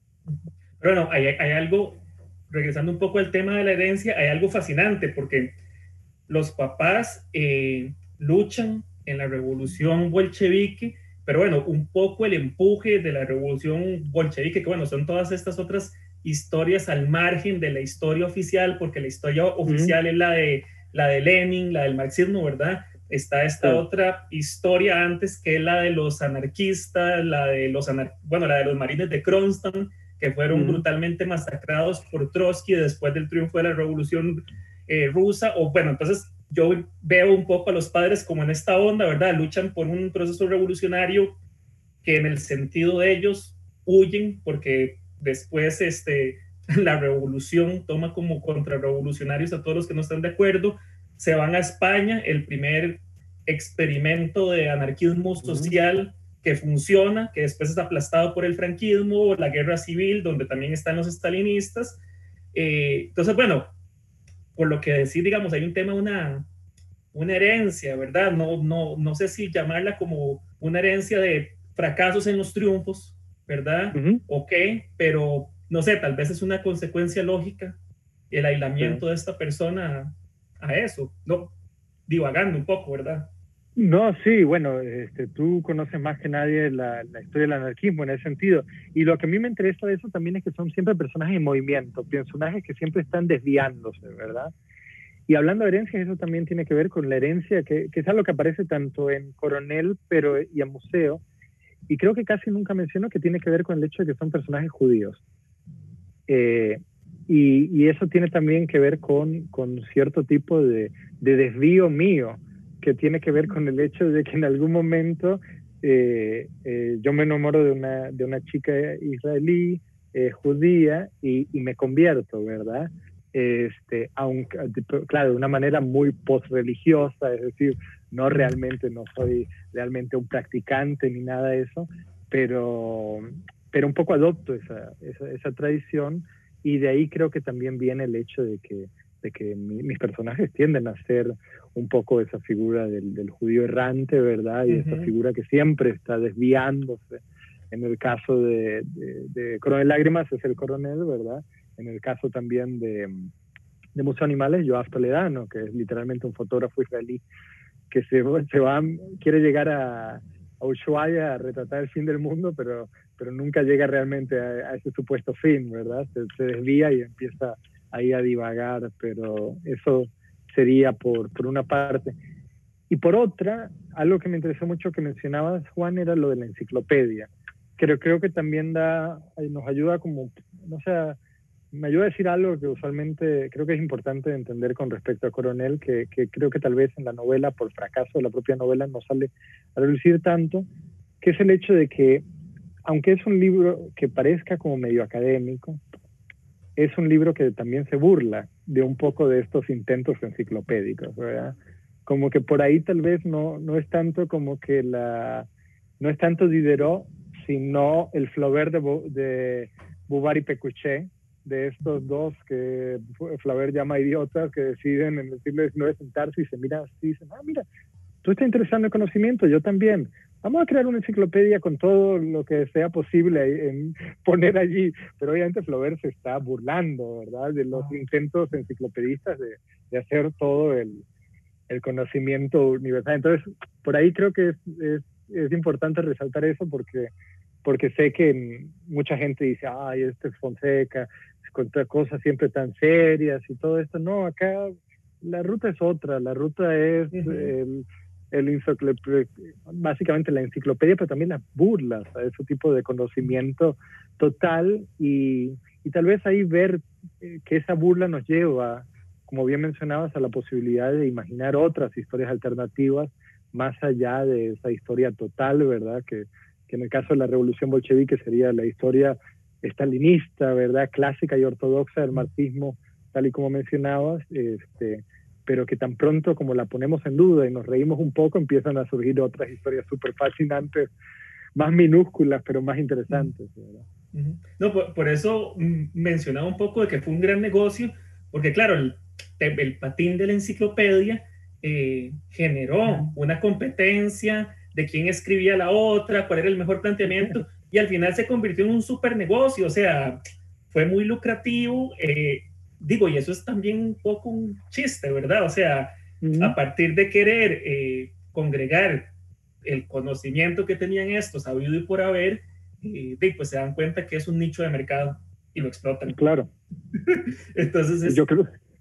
Pero no, hay, hay algo, regresando un poco al tema de la herencia, hay algo fascinante, porque los papás eh, luchan en la revolución bolchevique, pero bueno, un poco el empuje de la revolución bolchevique, que bueno, son todas estas otras historias al margen de la historia oficial, porque la historia oficial mm. es la de, la de Lenin, la del marxismo, ¿verdad? Está esta sí. otra historia antes, que es la de los anarquistas, la de los, anar bueno, la de los marines de Kronstadt, que fueron mm. brutalmente masacrados por Trotsky después del triunfo de la revolución eh, rusa, o bueno, entonces yo veo un poco a los padres como en esta onda, ¿verdad? Luchan por un proceso revolucionario que en el sentido de ellos huyen, porque después este, la revolución toma como contrarrevolucionarios a todos los que no están de acuerdo, se van a España, el primer experimento de anarquismo social uh-huh. que funciona, que después es aplastado por el franquismo, la guerra civil, donde también están los estalinistas. Eh, entonces, bueno, por lo que decir, digamos, hay un tema, una, una herencia, ¿verdad? No, no, no sé si llamarla como una herencia de fracasos en los triunfos, ¿verdad? Uh-huh. Ok, pero no sé, tal vez es una consecuencia lógica el aislamiento sí. de esta persona a eso, no, divagando un poco, ¿verdad? No, sí, bueno, este, tú conoces más que nadie la, la historia del anarquismo en ese sentido, y lo que a mí me interesa de eso también es que son siempre personajes en movimiento, personajes que siempre están desviándose, ¿verdad? Y hablando de herencias, eso también tiene que ver con la herencia, que, que es algo que aparece tanto en Coronel pero, y en Museo, y creo que casi nunca menciono que tiene que ver con el hecho de que son personajes judíos. Eh, y, y eso tiene también que ver con, con cierto tipo de, de desvío mío, que tiene que ver con el hecho de que en algún momento eh, eh, yo me enamoro de una, de una chica israelí, eh, judía, y, y me convierto, ¿verdad? Este, aunque, claro, de una manera muy post-religiosa, es decir, no realmente, no soy realmente un practicante ni nada de eso, pero, pero un poco adopto esa, esa, esa tradición, y de ahí creo que también viene el hecho de que, de que mi, mis personajes tienden a ser un poco esa figura del, del judío errante, ¿verdad? Y uh-huh. esa figura que siempre está desviándose. En el caso de, de, de Coronel Lágrimas es el coronel, ¿verdad? En el caso también de, de Museo Animales, Yoav Toledano, que es literalmente un fotógrafo israelí que se, se va, quiere llegar a, a Ushuaia a retratar el fin del mundo, pero, pero nunca llega realmente a, a ese supuesto fin, ¿verdad? Se, se desvía y empieza ahí a divagar, pero eso sería por, por una parte. Y por otra, algo que me interesó mucho que mencionabas, Juan, era lo de la enciclopedia. Creo, creo que también da, nos ayuda como, no sé, me ayuda a decir algo que usualmente creo que es importante entender con respecto a Coronel, que, que creo que tal vez en la novela, por fracaso de la propia novela, no sale a relucir tanto, que es el hecho de que, aunque es un libro que parezca como medio académico, es un libro que también se burla de un poco de estos intentos enciclopédicos, ¿verdad? Como que por ahí tal vez no, no es tanto como que la, no es tanto Diderot, sino el Flaubert de, de Bouvard y Pécuchet, de estos dos que Flaubert llama idiotas, que deciden en el siglo diecinueve sentarse y se miran así y dicen, ah, mira, tú estás interesado en el conocimiento, yo también. Vamos a crear una enciclopedia con todo lo que sea posible en poner allí. Pero obviamente Flaubert se está burlando, ¿verdad?, de los intentos enciclopedistas de, de hacer todo el, el conocimiento universal. Entonces, por ahí creo que es, es, es importante resaltar eso porque, porque sé que mucha gente dice, ay, este es Fonseca, con cosas siempre tan serias y todo esto. No, acá la ruta es otra. La ruta es uh-huh. el... el básicamente la enciclopedia, pero también las burlas a ese tipo de conocimiento total, y, y tal vez ahí ver eh, que esa burla nos lleva como bien mencionabas, a la posibilidad de imaginar otras historias alternativas más allá de esa historia total, ¿verdad? Que, que en el caso de la revolución bolchevique sería la historia estalinista, ¿verdad? Clásica y ortodoxa del marxismo, tal y como mencionabas, este, pero que tan pronto como la ponemos en duda y nos reímos un poco, empiezan a surgir otras historias súper fascinantes, más minúsculas, pero más interesantes, ¿verdad? No, por, por eso mencionaba un poco de que fue un gran negocio, porque claro, el, el patín de la enciclopedia eh, generó una competencia de quién escribía la otra, cuál era el mejor planteamiento, y al final se convirtió en un super negocio, o sea, fue muy lucrativo, eh, digo, y eso es también un poco un chiste, ¿verdad? O sea, uh-huh. a partir de querer eh, congregar el conocimiento que tenían estos, habido y por haber, y pues se dan cuenta que es un nicho de mercado y lo explotan. Claro. Entonces es... yo, creo,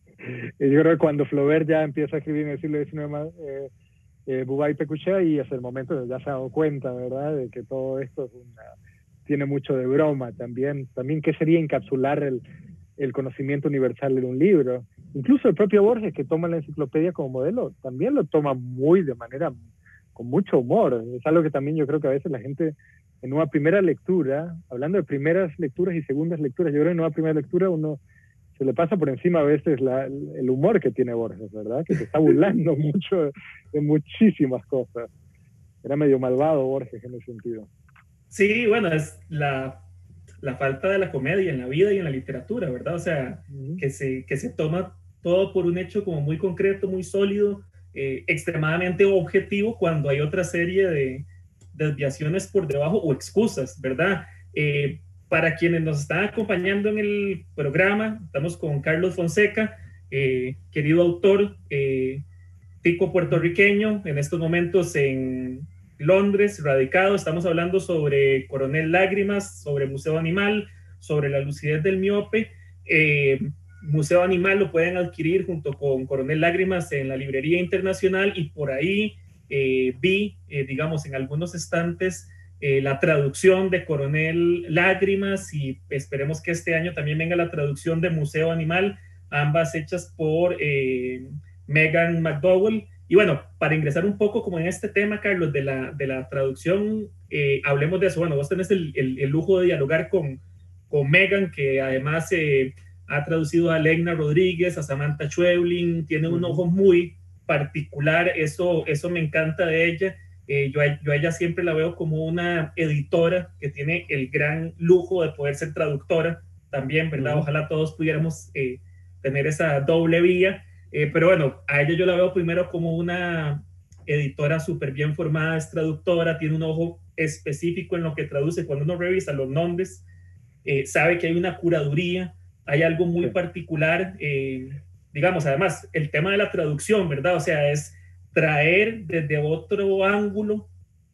yo creo que cuando Flaubert ya empieza a escribir en el siglo diecinueve eh, eh, Bubá y Pécuchet, y hasta el momento ya se ha dado cuenta, ¿verdad?, de que todo esto es una, tiene mucho de broma también. También, ¿qué sería encapsular el, el conocimiento universal en un libro? Incluso el propio Borges, que toma la enciclopedia como modelo, también lo toma muy de manera, con mucho humor. Es algo que también yo creo que a veces la gente, en una primera lectura, hablando de primeras lecturas y segundas lecturas, yo creo que en una primera lectura uno se le pasa por encima a veces la, el humor que tiene Borges, ¿verdad? Que se está burlando mucho de muchísimas cosas. Era medio malvado Borges en ese sentido. Sí, bueno, es la, la falta de la comedia en la vida y en la literatura, ¿verdad? O sea, uh-huh. que, se, que se toma todo por un hecho como muy concreto, muy sólido, eh, extremadamente objetivo, cuando hay otra serie de desviaciones por debajo o excusas, ¿verdad? Eh, para quienes nos están acompañando en el programa, estamos con Carlos Fonseca, eh, querido autor, eh, tico puertorriqueño, en estos momentos en Londres, radicado. Estamos hablando sobre Coronel Lágrimas, sobre Museo Animal, sobre la lucidez del miope. Eh, Museo Animal lo pueden adquirir junto con Coronel Lágrimas en la librería internacional, y por ahí eh, vi, eh, digamos, en algunos estantes eh, la traducción de Coronel Lágrimas, y esperemos que este año también venga la traducción de Museo Animal, ambas hechas por eh, Megan McDowell. Y bueno, para ingresar un poco como en este tema, Carlos, de la, de la traducción, eh, hablemos de eso. Bueno, vos tenés el, el, el lujo de dialogar con, con Megan, que además eh, ha traducido a Legna Rodríguez, a Samantha Schweblin, tiene un uh-huh. ojo muy particular, eso, eso me encanta de ella. Eh, yo, a, yo a ella siempre la veo como una editora que tiene el gran lujo de poder ser traductora también, ¿verdad? Uh-huh. Ojalá todos pudiéramos eh, tener esa doble vía. Eh, pero bueno, a ella yo la veo primero como una editora súper bien formada, es traductora, tiene un ojo específico en lo que traduce. Cuando uno revisa los nombres, eh, sabe que hay una curaduría, hay algo muy sí. particular, eh, digamos, además, el tema de la traducción, ¿verdad? O sea, es traer desde otro ángulo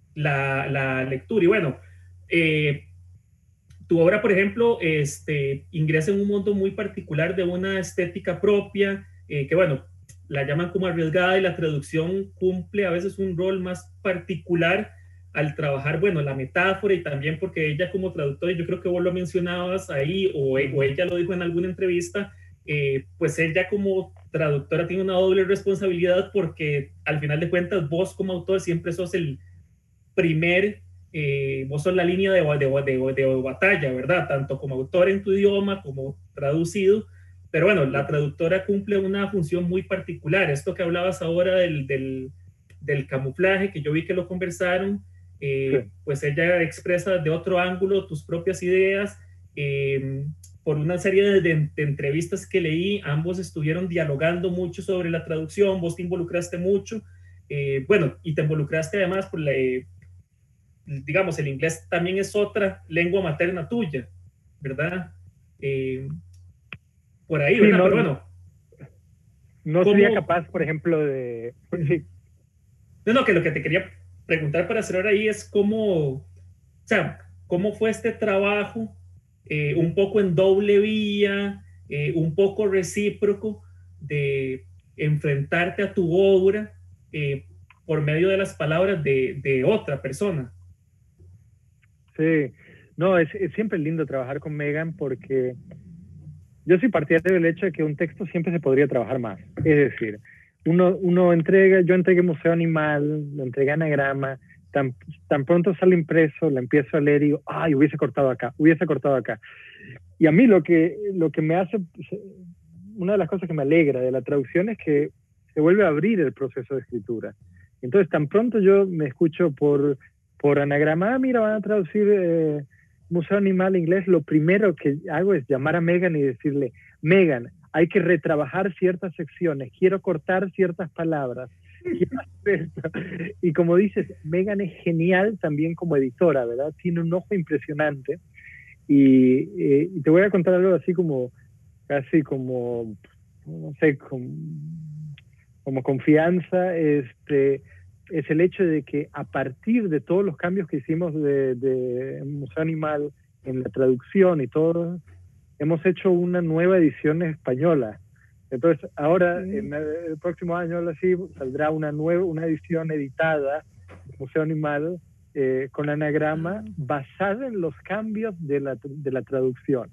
la, la lectura. Y bueno, eh, tu obra, por ejemplo, este, ingresa en un mundo muy particular de una estética propia, Eh, que bueno, la llaman como arriesgada, y la traducción cumple a veces un rol más particular al trabajar, bueno, la metáfora, y también porque ella como traductora, yo creo que vos lo mencionabas ahí, o, o ella lo dijo en alguna entrevista, eh, pues ella como traductora tiene una doble responsabilidad, porque al final de cuentas vos como autor siempre sos el primer, eh, vos sos la línea de, de, de, de batalla, ¿verdad? Tanto como autor en tu idioma como traducido. Pero bueno, la traductora cumple una función muy particular. Esto que hablabas ahora del, del, del camuflaje, que yo vi que lo conversaron, eh, sí. pues ella expresa de otro ángulo tus propias ideas. Eh, por una serie de, de, de entrevistas que leí, ambos estuvieron dialogando mucho sobre la traducción, vos te involucraste mucho. Eh, bueno, y te involucraste además por la, eh, digamos, el inglés también es otra lengua materna tuya, ¿verdad? Eh, por ahí, sí, ¿verdad? no, Pero bueno. No ¿cómo? Sería capaz, por ejemplo, de... Sí. No, no, que lo que te quería preguntar para cerrar ahí es cómo, o sea, cómo fue este trabajo, eh, un poco en doble vía, eh, un poco recíproco, de enfrentarte a tu obra eh, por medio de las palabras de, de otra persona. Sí, no, es, es siempre lindo trabajar con Megan, porque yo soy partidario del hecho de que un texto siempre se podría trabajar más. Es decir, uno, uno entrega, yo entregué Museo Animal, lo entregué Anagrama, tan, tan pronto sale impreso, la empiezo a leer y digo, ay, hubiese cortado acá, hubiese cortado acá. Y a mí lo que, lo que me hace, una de las cosas que me alegra de la traducción es que se vuelve a abrir el proceso de escritura. Entonces, tan pronto yo me escucho por, por Anagrama, ah, mira, van a traducir eh, Museo Animal inglés, lo primero que hago es llamar a Megan y decirle, Megan, hay que retrabajar ciertas secciones, quiero cortar ciertas palabras, quiero hacer esto. Y como dices, Megan es genial también como editora, ¿verdad? Tiene un ojo impresionante. Y, eh, y te voy a contar algo así como, casi como, no sé, como, como confianza, este, es el hecho de que a partir de todos los cambios que hicimos de, de Museo Animal en la traducción y todo, hemos hecho una nueva edición española. Entonces, ahora, sí. En el próximo año, así, saldrá una nueva, una edición editada de Museo Animal eh, con Anagrama basada en los cambios de la, de la traducción.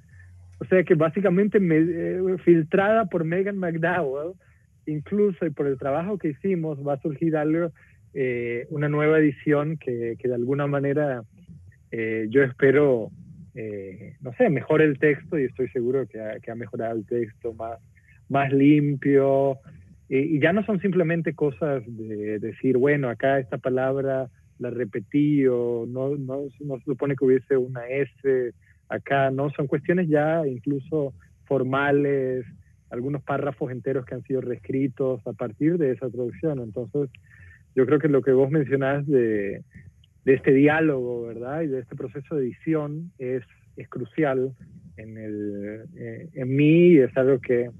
O sea que básicamente me, eh, filtrada por Megan McDowell, incluso y por el trabajo que hicimos, va a surgir algo, eh, una nueva edición que, que de alguna manera eh, yo espero, eh, no sé, mejore el texto, y estoy seguro que ha, que ha mejorado el texto, más, más limpio, eh, y ya no son simplemente cosas de decir, bueno, acá esta palabra la repetí, o no, no, no se supone que hubiese una S acá, no, son cuestiones ya incluso formales, algunos párrafos enteros que han sido reescritos a partir de esa traducción. Entonces, yo creo que lo que vos mencionás de, de este diálogo, ¿verdad? Y de este proceso de edición es, es crucial en, el, eh, en mí, y es algo que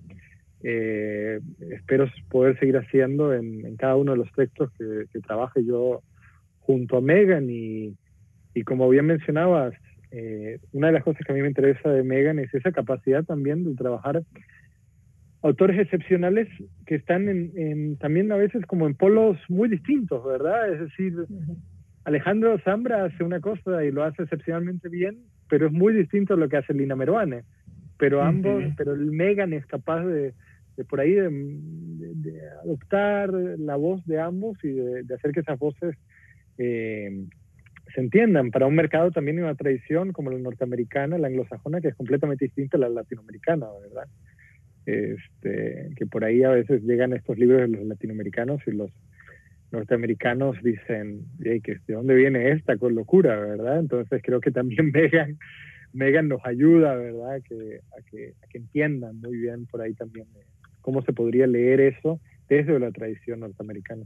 eh, espero poder seguir haciendo en, en cada uno de los textos que, que trabaje yo junto a Megan. Y, y como bien mencionabas, eh, una de las cosas que a mí me interesa de Megan es esa capacidad también de trabajar autores excepcionales que están en, en, también a veces como en polos muy distintos, ¿verdad? Es decir, uh-huh. Alejandro Zambra hace una cosa y lo hace excepcionalmente bien, pero es muy distinto a lo que hace Lina Meruane. Pero ambos, uh-huh. pero el Megan es capaz de, de por ahí de, de, de adoptar la voz de ambos y de, de hacer que esas voces eh, se entiendan para un mercado también y una tradición como la norteamericana, la anglosajona, que es completamente distinta a la latinoamericana, ¿verdad? Este, que por ahí a veces llegan estos libros de los latinoamericanos y los norteamericanos dicen, hey, que ¿de dónde viene esta con locura, verdad? Entonces creo que también Megan, Megan nos ayuda, ¿verdad? A que, a, que, a que entiendan muy bien por ahí también cómo se podría leer eso desde la tradición norteamericana.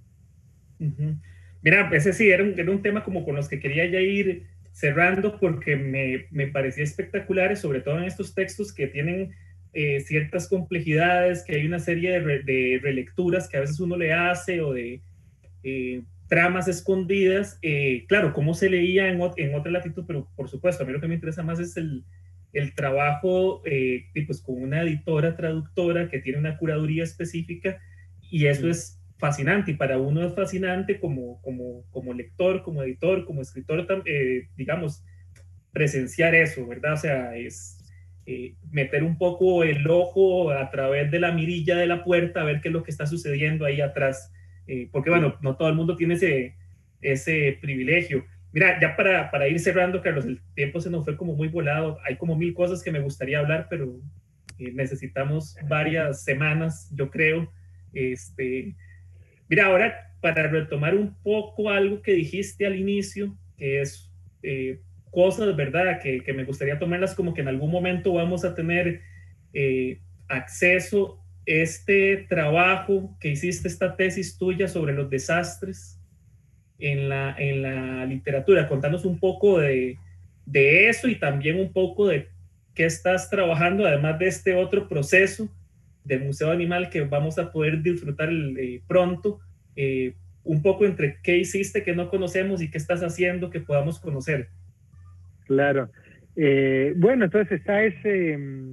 Uh-huh. Mira, ese sí era un, era un tema como con los que quería ya ir cerrando, porque me, me parecía espectacular, sobre todo en estos textos que tienen Eh, ciertas complejidades, que hay una serie de, re, de relecturas que a veces uno le hace, o de eh, tramas escondidas, eh, claro, cómo se leía en, en otra latitud, pero por supuesto, a mí lo que me interesa más es el, el trabajo eh, pues, con una editora traductora que tiene una curaduría específica, y eso sí. Es fascinante, y para uno es fascinante como, como, como lector, como editor, como escritor, eh, digamos, presenciar eso, ¿verdad? O sea, es Eh, meter un poco el ojo a través de la mirilla de la puerta a ver qué es lo que está sucediendo ahí atrás, eh, porque bueno, no todo el mundo tiene ese, ese privilegio. Mira, ya para, para ir cerrando, Carlos, el tiempo se nos fue como muy volado, hay como mil cosas que me gustaría hablar, pero eh, necesitamos varias semanas, yo creo. Este, mira, ahora para retomar un poco algo que dijiste al inicio, que es eh, cosas, ¿verdad? Que, que me gustaría tomarlas como que en algún momento vamos a tener eh, acceso. Este trabajo que hiciste, esta tesis tuya sobre los desastres en la, en la literatura, contanos un poco de, de eso, y también un poco de qué estás trabajando, además de este otro proceso del Museo Animal que vamos a poder disfrutar eh, pronto, eh, un poco entre qué hiciste que no conocemos y qué estás haciendo que podamos conocer. Claro. Eh, bueno, entonces está ese,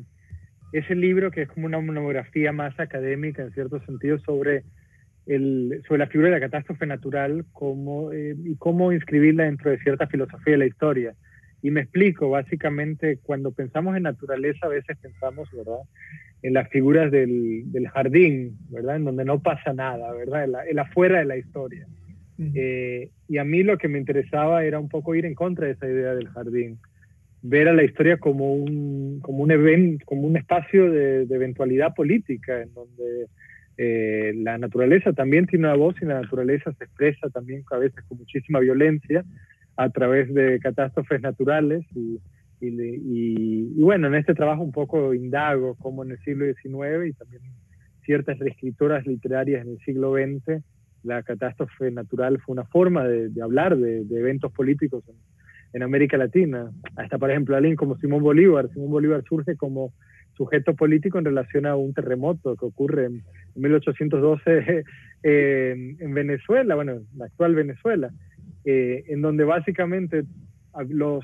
ese libro que es como una monografía más académica en cierto sentido sobre, el, sobre la figura de la catástrofe natural, cómo, eh, y cómo inscribirla dentro de cierta filosofía de la historia. Y me explico, básicamente, cuando pensamos en naturaleza, a veces pensamos, ¿verdad?, en las figuras del, del jardín, ¿verdad?, en donde no pasa nada, ¿verdad?, el, el afuera de la historia. Uh-huh. Eh, y a mí lo que me interesaba era un poco ir en contra de esa idea del jardín, ver a la historia como un, como un evento, como un espacio de, de eventualidad política, en donde eh, la naturaleza también tiene una voz y la naturaleza se expresa también a veces con muchísima violencia a través de catástrofes naturales. Y, y, y, y bueno, en este trabajo un poco indago cómo en el siglo diecinueve y también ciertas escritoras literarias en el siglo veinte, la catástrofe natural fue una forma de, de hablar de, de eventos políticos en, en América Latina. Hasta, por ejemplo, alguien como Simón Bolívar. Simón Bolívar surge como sujeto político en relación a un terremoto que ocurre en mil ochocientos doce eh, en Venezuela, bueno, la actual Venezuela, eh, en donde básicamente los,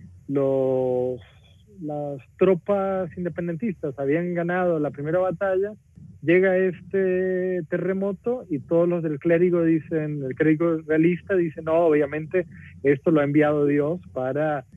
los, las tropas independentistas habían ganado la primera batalla. Llega este terremoto y todos los del clérigo dicen, el clérigo realista dice, no, obviamente esto lo ha enviado Dios para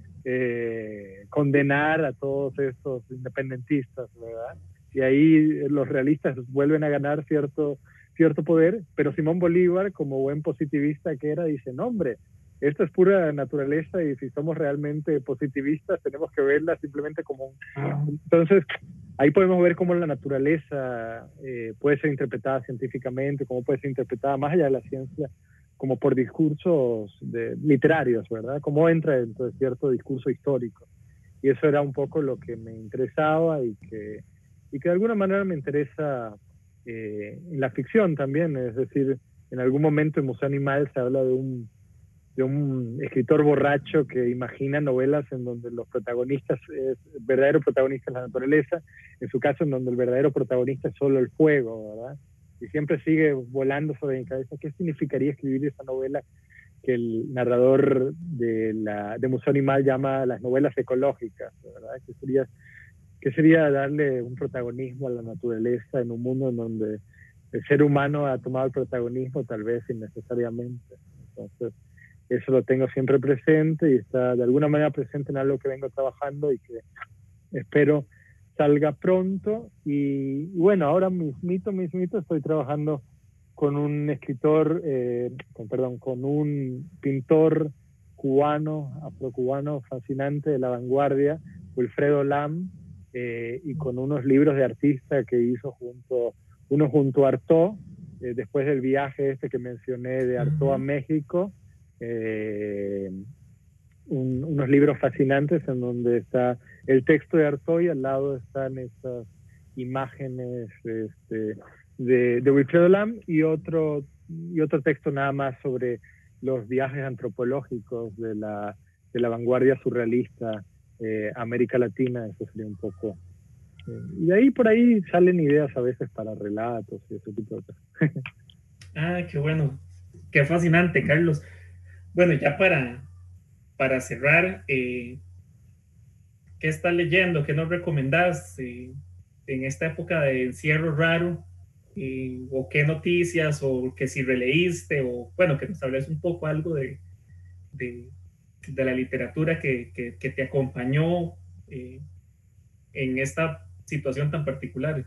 eh, condenar a todos estos independentistas, ¿verdad? Y ahí los realistas vuelven a ganar cierto, cierto poder, pero Simón Bolívar, como buen positivista que era, dice, no, hombre, esto es pura naturaleza y si somos realmente positivistas tenemos que verla simplemente como un... Entonces, ahí podemos ver cómo la naturaleza eh, puede ser interpretada científicamente, cómo puede ser interpretada más allá de la ciencia, como por discursos de, literarios, ¿verdad? Cómo entra dentro de cierto discurso histórico. Y eso era un poco lo que me interesaba y que, y que de alguna manera me interesa eh, en la ficción también. Es decir, en algún momento en Museo Animal se habla de un de un escritor borracho que imagina novelas en donde los protagonistas, es, el verdadero protagonista es la naturaleza, en su caso en donde el verdadero protagonista es solo el fuego, ¿verdad? Y siempre sigue volando sobre mi cabeza, ¿qué significaría escribir esa novela que el narrador de, la, de Museo Animal llama las novelas ecológicas, ¿verdad? ¿Qué sería, qué sería darle un protagonismo a la naturaleza en un mundo en donde el ser humano ha tomado el protagonismo, tal vez innecesariamente? Entonces, eso lo tengo siempre presente y está de alguna manera presente en algo que vengo trabajando y que espero salga pronto. Y, y bueno, ahora mismito, mismito estoy trabajando con un escritor, eh, con, perdón, con un pintor cubano, afrocubano, fascinante de la vanguardia, Wilfredo Lam, eh, y con unos libros de artista que hizo junto, uno junto a Artaud, eh, después del viaje este que mencioné de Artaud a México. Eh, un, unos libros fascinantes en donde está el texto de Artaud y al lado están estas imágenes este, de, de Wilfredo Lam y otro, y otro texto nada más sobre los viajes antropológicos de la, de la vanguardia surrealista eh, América Latina. Eso sería un poco eh, y de ahí por ahí salen ideas a veces para relatos y ese tipo de cosas. Ah, qué bueno, qué fascinante, Carlos. Bueno, ya para, para cerrar, eh, ¿qué estás leyendo? ¿Qué nos recomendás eh, en esta época de encierro raro? Eh, ¿O qué noticias? ¿O que si releíste? O bueno, que nos hables un poco algo de, de, de la literatura que, que, que te acompañó eh, en esta situación tan particular.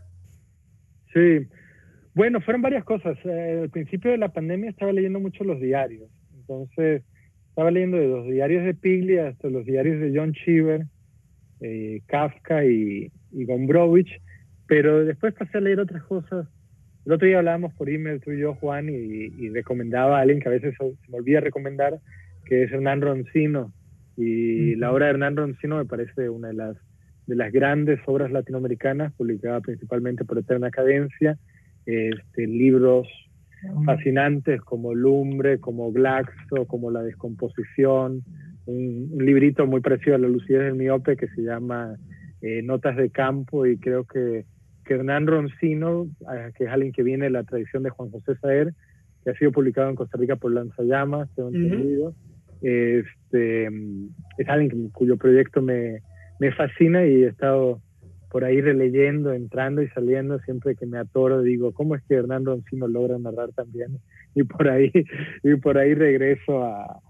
Sí, bueno, fueron varias cosas. Eh, al principio de la pandemia estaba leyendo mucho los diarios. Entonces, estaba leyendo de los diarios de Piglia hasta los diarios de John Cheever, eh, Kafka y, y Gombrowicz, pero después pasé a leer otras cosas. El otro día hablábamos por email tú y yo, Juan, y, y recomendaba a alguien que a veces se me olvida recomendar, que es Hernán Roncino. Y uh-huh. La obra de Hernán Roncino me parece una de las, de las grandes obras latinoamericanas, publicada principalmente por Eterna Cadencia. Este, libros fascinantes como Lumbre, como Glaxo, como La Descomposición, un, un librito muy parecido a La lucidez del miope que se llama eh, Notas de Campo, y creo que, que Hernán Roncino, que es alguien que viene de la tradición de Juan José Saer, que ha sido publicado en Costa Rica por Lanzallamas, tengo entendido, uh-huh. este, es alguien cuyo proyecto me, me fascina y he estado por ahí releyendo, entrando y saliendo. Siempre que me atoro digo, ¿cómo es que Hernán Roncino logra narrar tan bien? Y por ahí, y por ahí regreso a,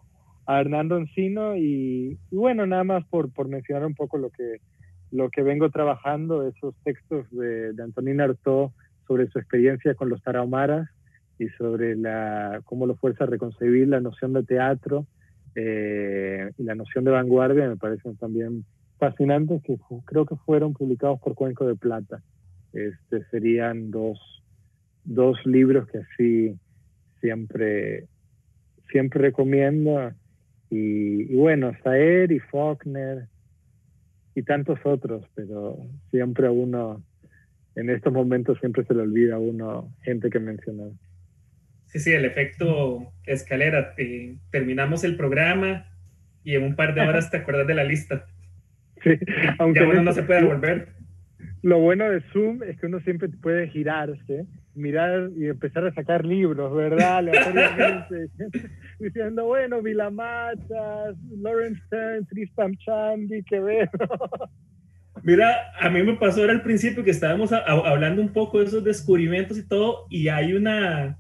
a Hernando Encino y, y bueno, nada más por, por mencionar un poco lo que, lo que vengo trabajando, esos textos de, de Antonín Artaud sobre su experiencia con los tarahumaras y sobre la, cómo lo fuerza a reconcebir la noción de teatro eh, y la noción de vanguardia, me parecen también fascinantes, que creo que fueron publicados por Cuenco de Plata. Este, serían dos, dos libros que así siempre, siempre recomiendo. Y, y bueno, Saer y Faulkner y tantos otros, pero siempre a uno, en estos momentos siempre se le olvida a uno gente que mencionó. Sí, sí, el efecto escalera. Eh, terminamos el programa y en un par de horas te acuerdas de la lista. Sí, aunque ya uno no se puede volver. Lo bueno de Zoom es que uno siempre puede girarse, mirar y empezar a sacar libros, ¿verdad? Aleatoriamente, diciendo, bueno, Vilamachas, Lawrence Stern, Tristan Shandy, Quevedo. Mira, a mí me pasó ahora al principio que estábamos a, a, hablando un poco de esos descubrimientos y todo, y hay una,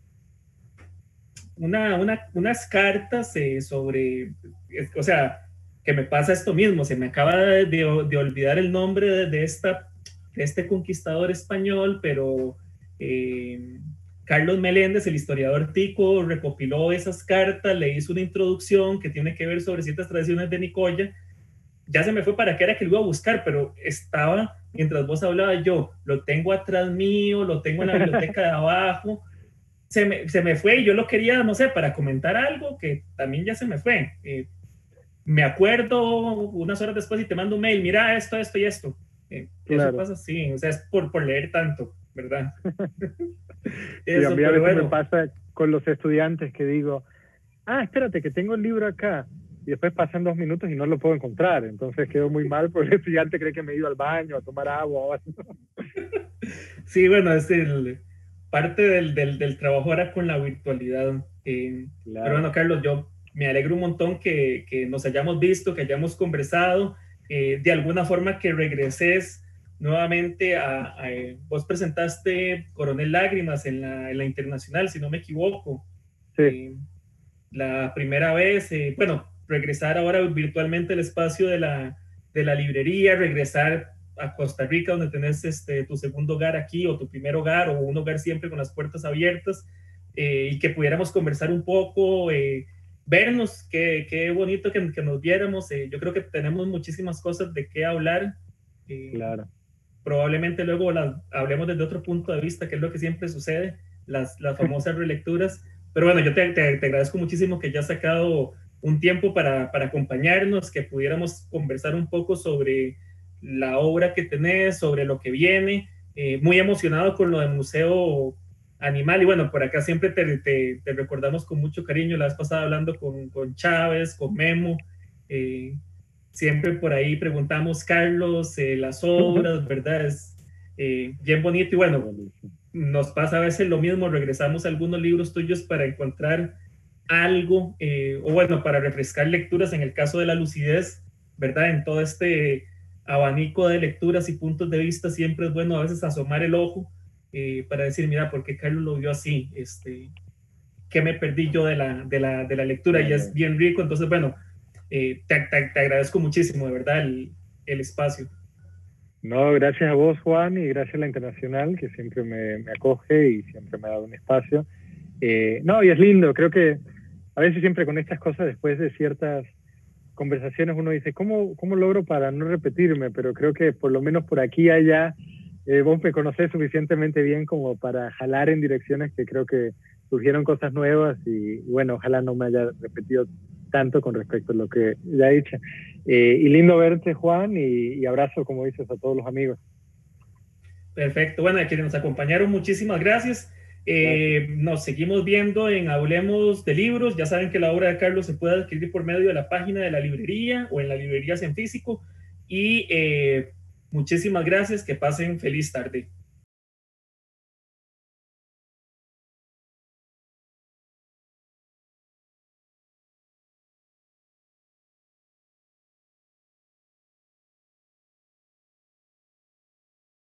una, una unas cartas eh, sobre, o sea, que me pasa esto mismo, se me acaba de, de, de olvidar el nombre de, de, esta, de este conquistador español, pero eh, Carlos Meléndez, el historiador tico, recopiló esas cartas, le hizo una introducción que tiene que ver sobre ciertas tradiciones de Nicoya. Ya se me fue para qué era que lo iba a buscar, pero estaba, mientras vos hablabas, yo lo tengo atrás mío, lo tengo en la biblioteca de abajo, se me, se me fue y yo lo quería, no sé, para comentar algo que también ya se me fue. Eh, me acuerdo unas horas después y te mando un mail, mira esto, esto y esto. Eh, claro. Eso pasa así, o sea, es por, por leer tanto, ¿verdad? Eso, y a mí a veces bueno. me pasa con los estudiantes que digo, ah, espérate, que tengo el libro acá. Y después pasan dos minutos y no lo puedo encontrar. Entonces quedo muy mal porque el estudiante cree que me he ido al baño a tomar agua o algo. Sí, bueno, es el, parte del, del, del trabajo ahora con la virtualidad. Eh, claro. Pero bueno, Carlos, yo me alegro un montón que, que nos hayamos visto, que hayamos conversado. Eh, de alguna forma que regreses nuevamente a, a... Vos presentaste Coronel Lágrimas en la, en la Internacional, si no me equivoco. Sí. Eh, la primera vez, eh, bueno, regresar ahora virtualmente al espacio de la, de la librería, regresar a Costa Rica donde tenés este, tu segundo hogar aquí o tu primer hogar o un hogar siempre con las puertas abiertas eh, y que pudiéramos conversar un poco, eh, vernos, qué, qué bonito que, que nos viéramos. Eh, yo creo que tenemos muchísimas cosas de qué hablar. Eh, claro. Probablemente luego las, hablemos desde otro punto de vista, que es lo que siempre sucede, las, las famosas relecturas. Pero bueno, yo te, te, te agradezco muchísimo que hayas sacado un tiempo para, para acompañarnos, que pudiéramos conversar un poco sobre la obra que tenés, sobre lo que viene. Eh, muy emocionado con lo del Museo Animal. Y bueno, por acá siempre te, te, te recordamos con mucho cariño. La vez pasada hablando con, con Chávez, con Memo. Eh, siempre por ahí preguntamos, Carlos, eh, las obras, ¿verdad? Es eh, bien bonito. Y bueno, nos pasa a veces lo mismo, regresamos a algunos libros tuyos para encontrar algo, eh, o bueno, para refrescar lecturas en el caso de la lucidez, ¿verdad? En todo este abanico de lecturas y puntos de vista siempre es bueno a veces asomar el ojo eh, para decir, mira, ¿por qué Carlos lo vio así? Este, ¿qué me perdí yo de la, de la, de la lectura? Y es bien rico, entonces bueno, eh, te, te, te agradezco muchísimo, de verdad, el, el espacio. No, gracias a vos, Juan, y gracias a la Internacional, que siempre me, me acoge y siempre me ha dado un espacio. Eh, no, y es lindo, creo que a veces siempre con estas cosas, después de ciertas conversaciones, uno dice, ¿cómo, cómo logro para no repetirme? Pero creo que por lo menos por aquí y allá, eh, vos me conocés suficientemente bien como para jalar en direcciones que creo que surgieron cosas nuevas y, bueno, ojalá no me haya repetido tanto con respecto a lo que ya he dicho. Eh, y lindo verte, Juan, y, y abrazo, como dices, a todos los amigos. Perfecto. Bueno, a quienes nos acompañaron, muchísimas gracias. Eh, gracias. Nos seguimos viendo en Hablemos de Libros. Ya saben que la obra de Carlos se puede adquirir por medio de la página de la librería o en las librerías en físico. Y eh, muchísimas gracias. Que pasen feliz tarde.